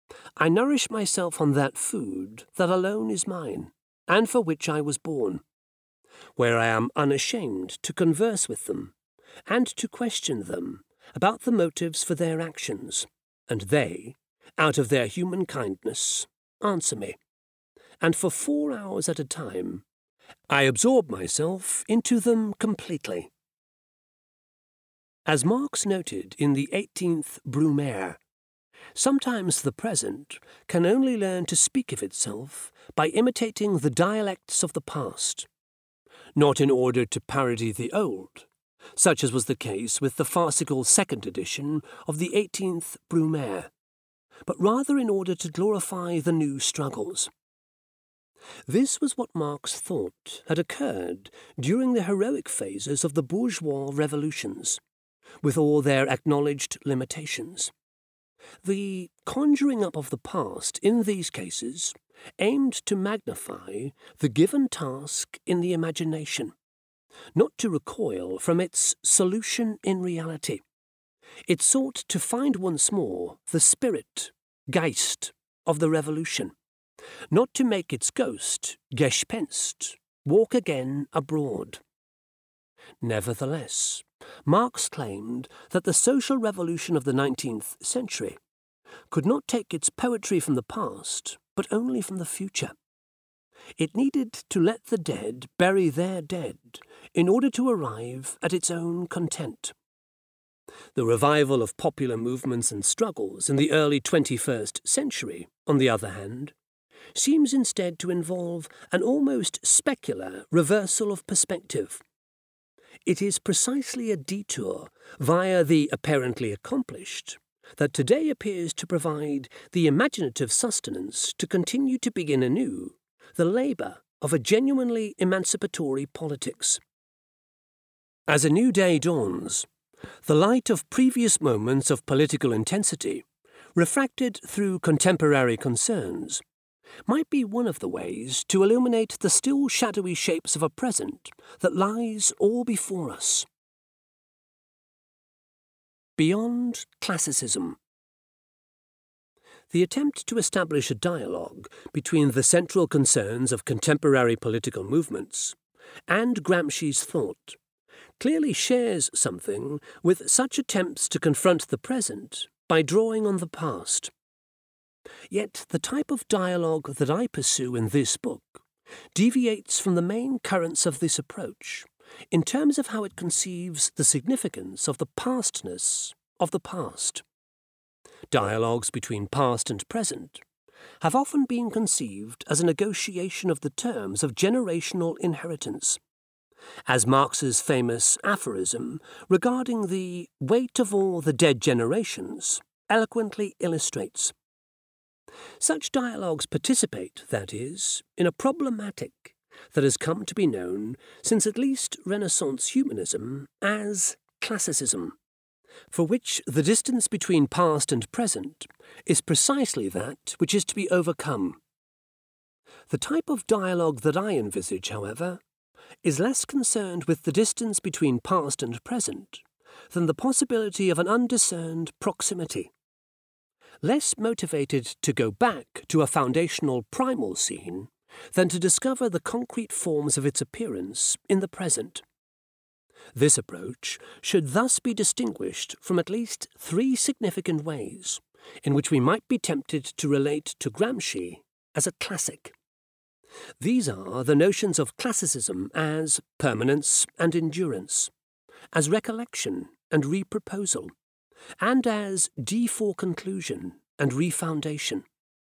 I nourish myself on that food that alone is mine, and for which I was born, where I am unashamed to converse with them, and to question them about the motives for their actions, and they, out of their human kindness, answer me, and for 4 hours at a time, I absorb myself into them completely. As Marx noted in the 18th Brumaire, sometimes the present can only learn to speak of itself by imitating the dialects of the past, not in order to parody the old, such as was the case with the farcical second edition of the 18th Brumaire, but rather in order to glorify the new struggles. This was what Marx thought had occurred during the heroic phases of the bourgeois revolutions, with all their acknowledged limitations. The conjuring up of the past in these cases aimed to magnify the given task in the imagination, not to recoil from its solution in reality. It sought to find once more the spirit, Geist, of the revolution, not to make its ghost, Gespenst, walk again abroad. Nevertheless, Marx claimed that the social revolution of the 19th century could not take its poetry from the past, but only from the future. It needed to let the dead bury their dead in order to arrive at its own content. The revival of popular movements and struggles in the early 21st century, on the other hand, seems instead to involve an almost specular reversal of perspective. It is precisely a detour via the apparently accomplished that today appears to provide the imaginative sustenance to continue to begin anew the labour of a genuinely emancipatory politics. As a new day dawns, the light of previous moments of political intensity, refracted through contemporary concerns, might be one of the ways to illuminate the still shadowy shapes of a present that lies all before us. Beyond classicism. The attempt to establish a dialogue between the central concerns of contemporary political movements and Gramsci's thought clearly shares something with such attempts to confront the present by drawing on the past. Yet the type of dialogue that I pursue in this book deviates from the main currents of this approach in terms of how it conceives the significance of the pastness of the past. Dialogues between past and present have often been conceived as a negotiation of the terms of generational inheritance, as Marx's famous aphorism regarding the weight of all the dead generations eloquently illustrates. Such dialogues participate, that is, in a problematic that has come to be known since at least Renaissance humanism as classicism, for which the distance between past and present is precisely that which is to be overcome. The type of dialogue that I envisage, however, is less concerned with the distance between past and present than the possibility of an undiscerned proximity, less motivated to go back to a foundational primal scene than to discover the concrete forms of its appearance in the present. This approach should thus be distinguished from at least 3 significant ways in which we might be tempted to relate to Gramsci as a classic. These are the notions of classicism as permanence and endurance, as recollection and reproposal, and as de-for-conclusion and refoundation.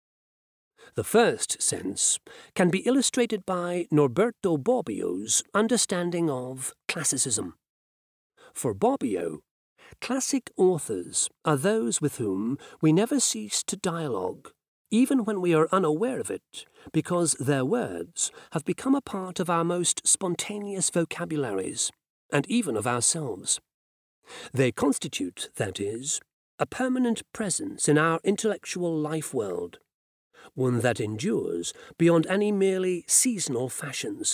The first sense can be illustrated by Norberto Bobbio's understanding of classicism. For Bobbio, classic authors are those with whom we never cease to dialogue, even when we are unaware of it, because their words have become a part of our most spontaneous vocabularies, and even of ourselves. They constitute, that is, a permanent presence in our intellectual life world, one that endures beyond any merely seasonal fashions.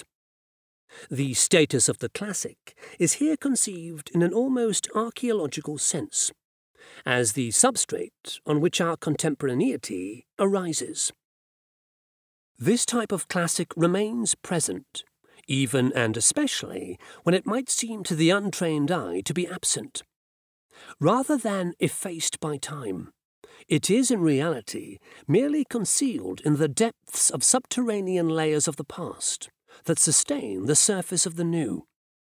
The status of the classic is here conceived in an almost archaeological sense, as the substrate on which our contemporaneity arises. This type of classic remains present, even and especially when it might seem to the untrained eye to be absent. Rather than effaced by time, it is in reality merely concealed in the depths of subterranean layers of the past that sustain the surface of the new.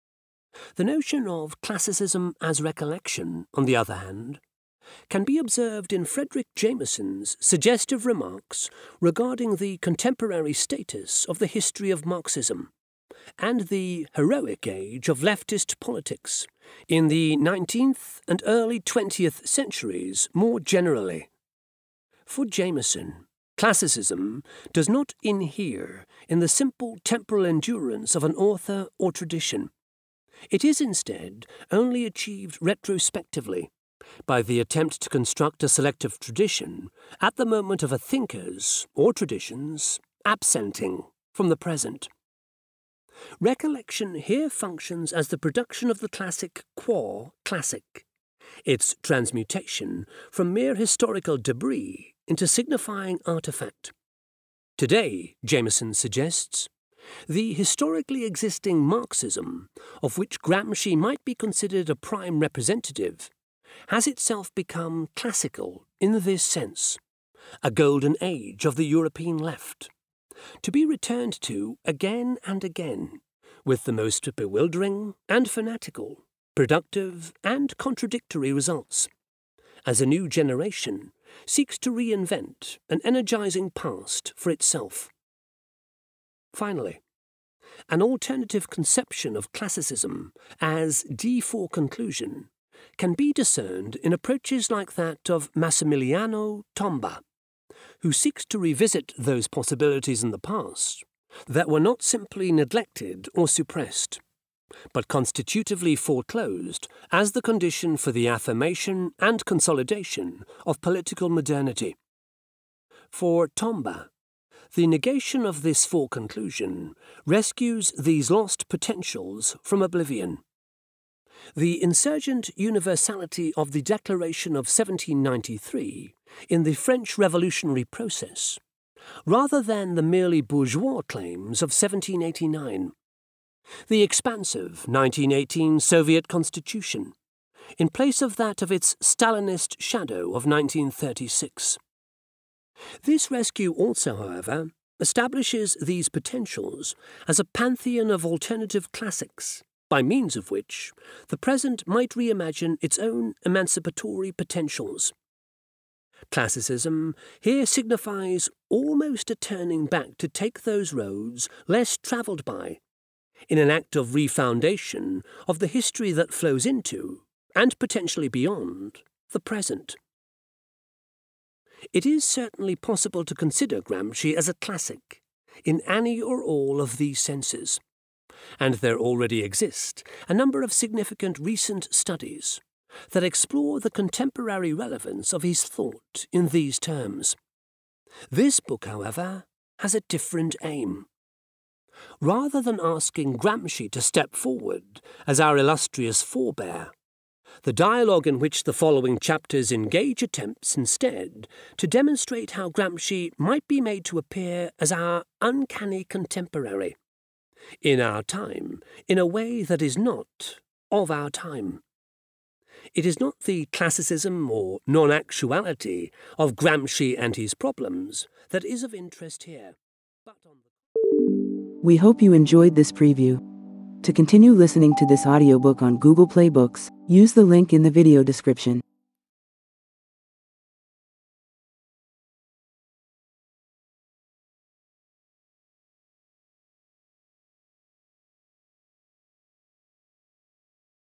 The notion of classicism as recollection, on the other hand, can be observed in Frederick Jameson's suggestive remarks regarding the contemporary status of the history of Marxism and the heroic age of leftist politics in the 19th and early 20th centuries more generally. For Jameson, classicism does not inhere in the simple temporal endurance of an author or tradition. It is instead only achieved retrospectively, by the attempt to construct a selective tradition at the moment of a thinker's or tradition's absenting from the present. Recollection here functions as the production of the classic qua classic, its transmutation from mere historical debris into signifying artifact. Today, Jameson suggests, the historically existing Marxism, of which Gramsci might be considered a prime representative, has itself become classical in this sense, a golden age of the European left, to be returned to again and again, with the most bewildering and fanatical, productive and contradictory results, as a new generation seeks to reinvent an energizing past for itself. Finally, an alternative conception of classicism as de conclusion can be discerned in approaches like that of Massimiliano Tomba, who seeks to revisit those possibilities in the past that were not simply neglected or suppressed, but constitutively foreclosed as the condition for the affirmation and consolidation of political modernity. For Tomba, the negation of this foreconclusion rescues these lost potentials from oblivion. The insurgent universality of the Declaration of 1793 in the French revolutionary process, rather than the merely bourgeois claims of 1789. The expansive 1918 Soviet Constitution, in place of that of its Stalinist shadow of 1936. This rescue also, however, establishes these potentials as a pantheon of alternative classics, by means of which the present might reimagine its own emancipatory potentials. Classicism here signifies almost a turning back to take those roads less travelled by, in an act of refoundation of the history that flows into, and potentially beyond, the present. It is certainly possible to consider Gramsci as a classic, in any or all of these senses, and there already exist a number of significant recent studies that explore the contemporary relevance of his thought in these terms. This book, however, has a different aim. Rather than asking Gramsci to step forward as our illustrious forebear, the dialogue in which the following chapters engage attempts instead to demonstrate how Gramsci might be made to appear as our uncanny contemporary, in our time, in a way that is not of our time. It is not the classicism or non-actuality of Gramsci and his problems that is of interest here, but on the... We hope you enjoyed this preview. To continue listening to this audiobook on Google Play Books, use the link in the video description.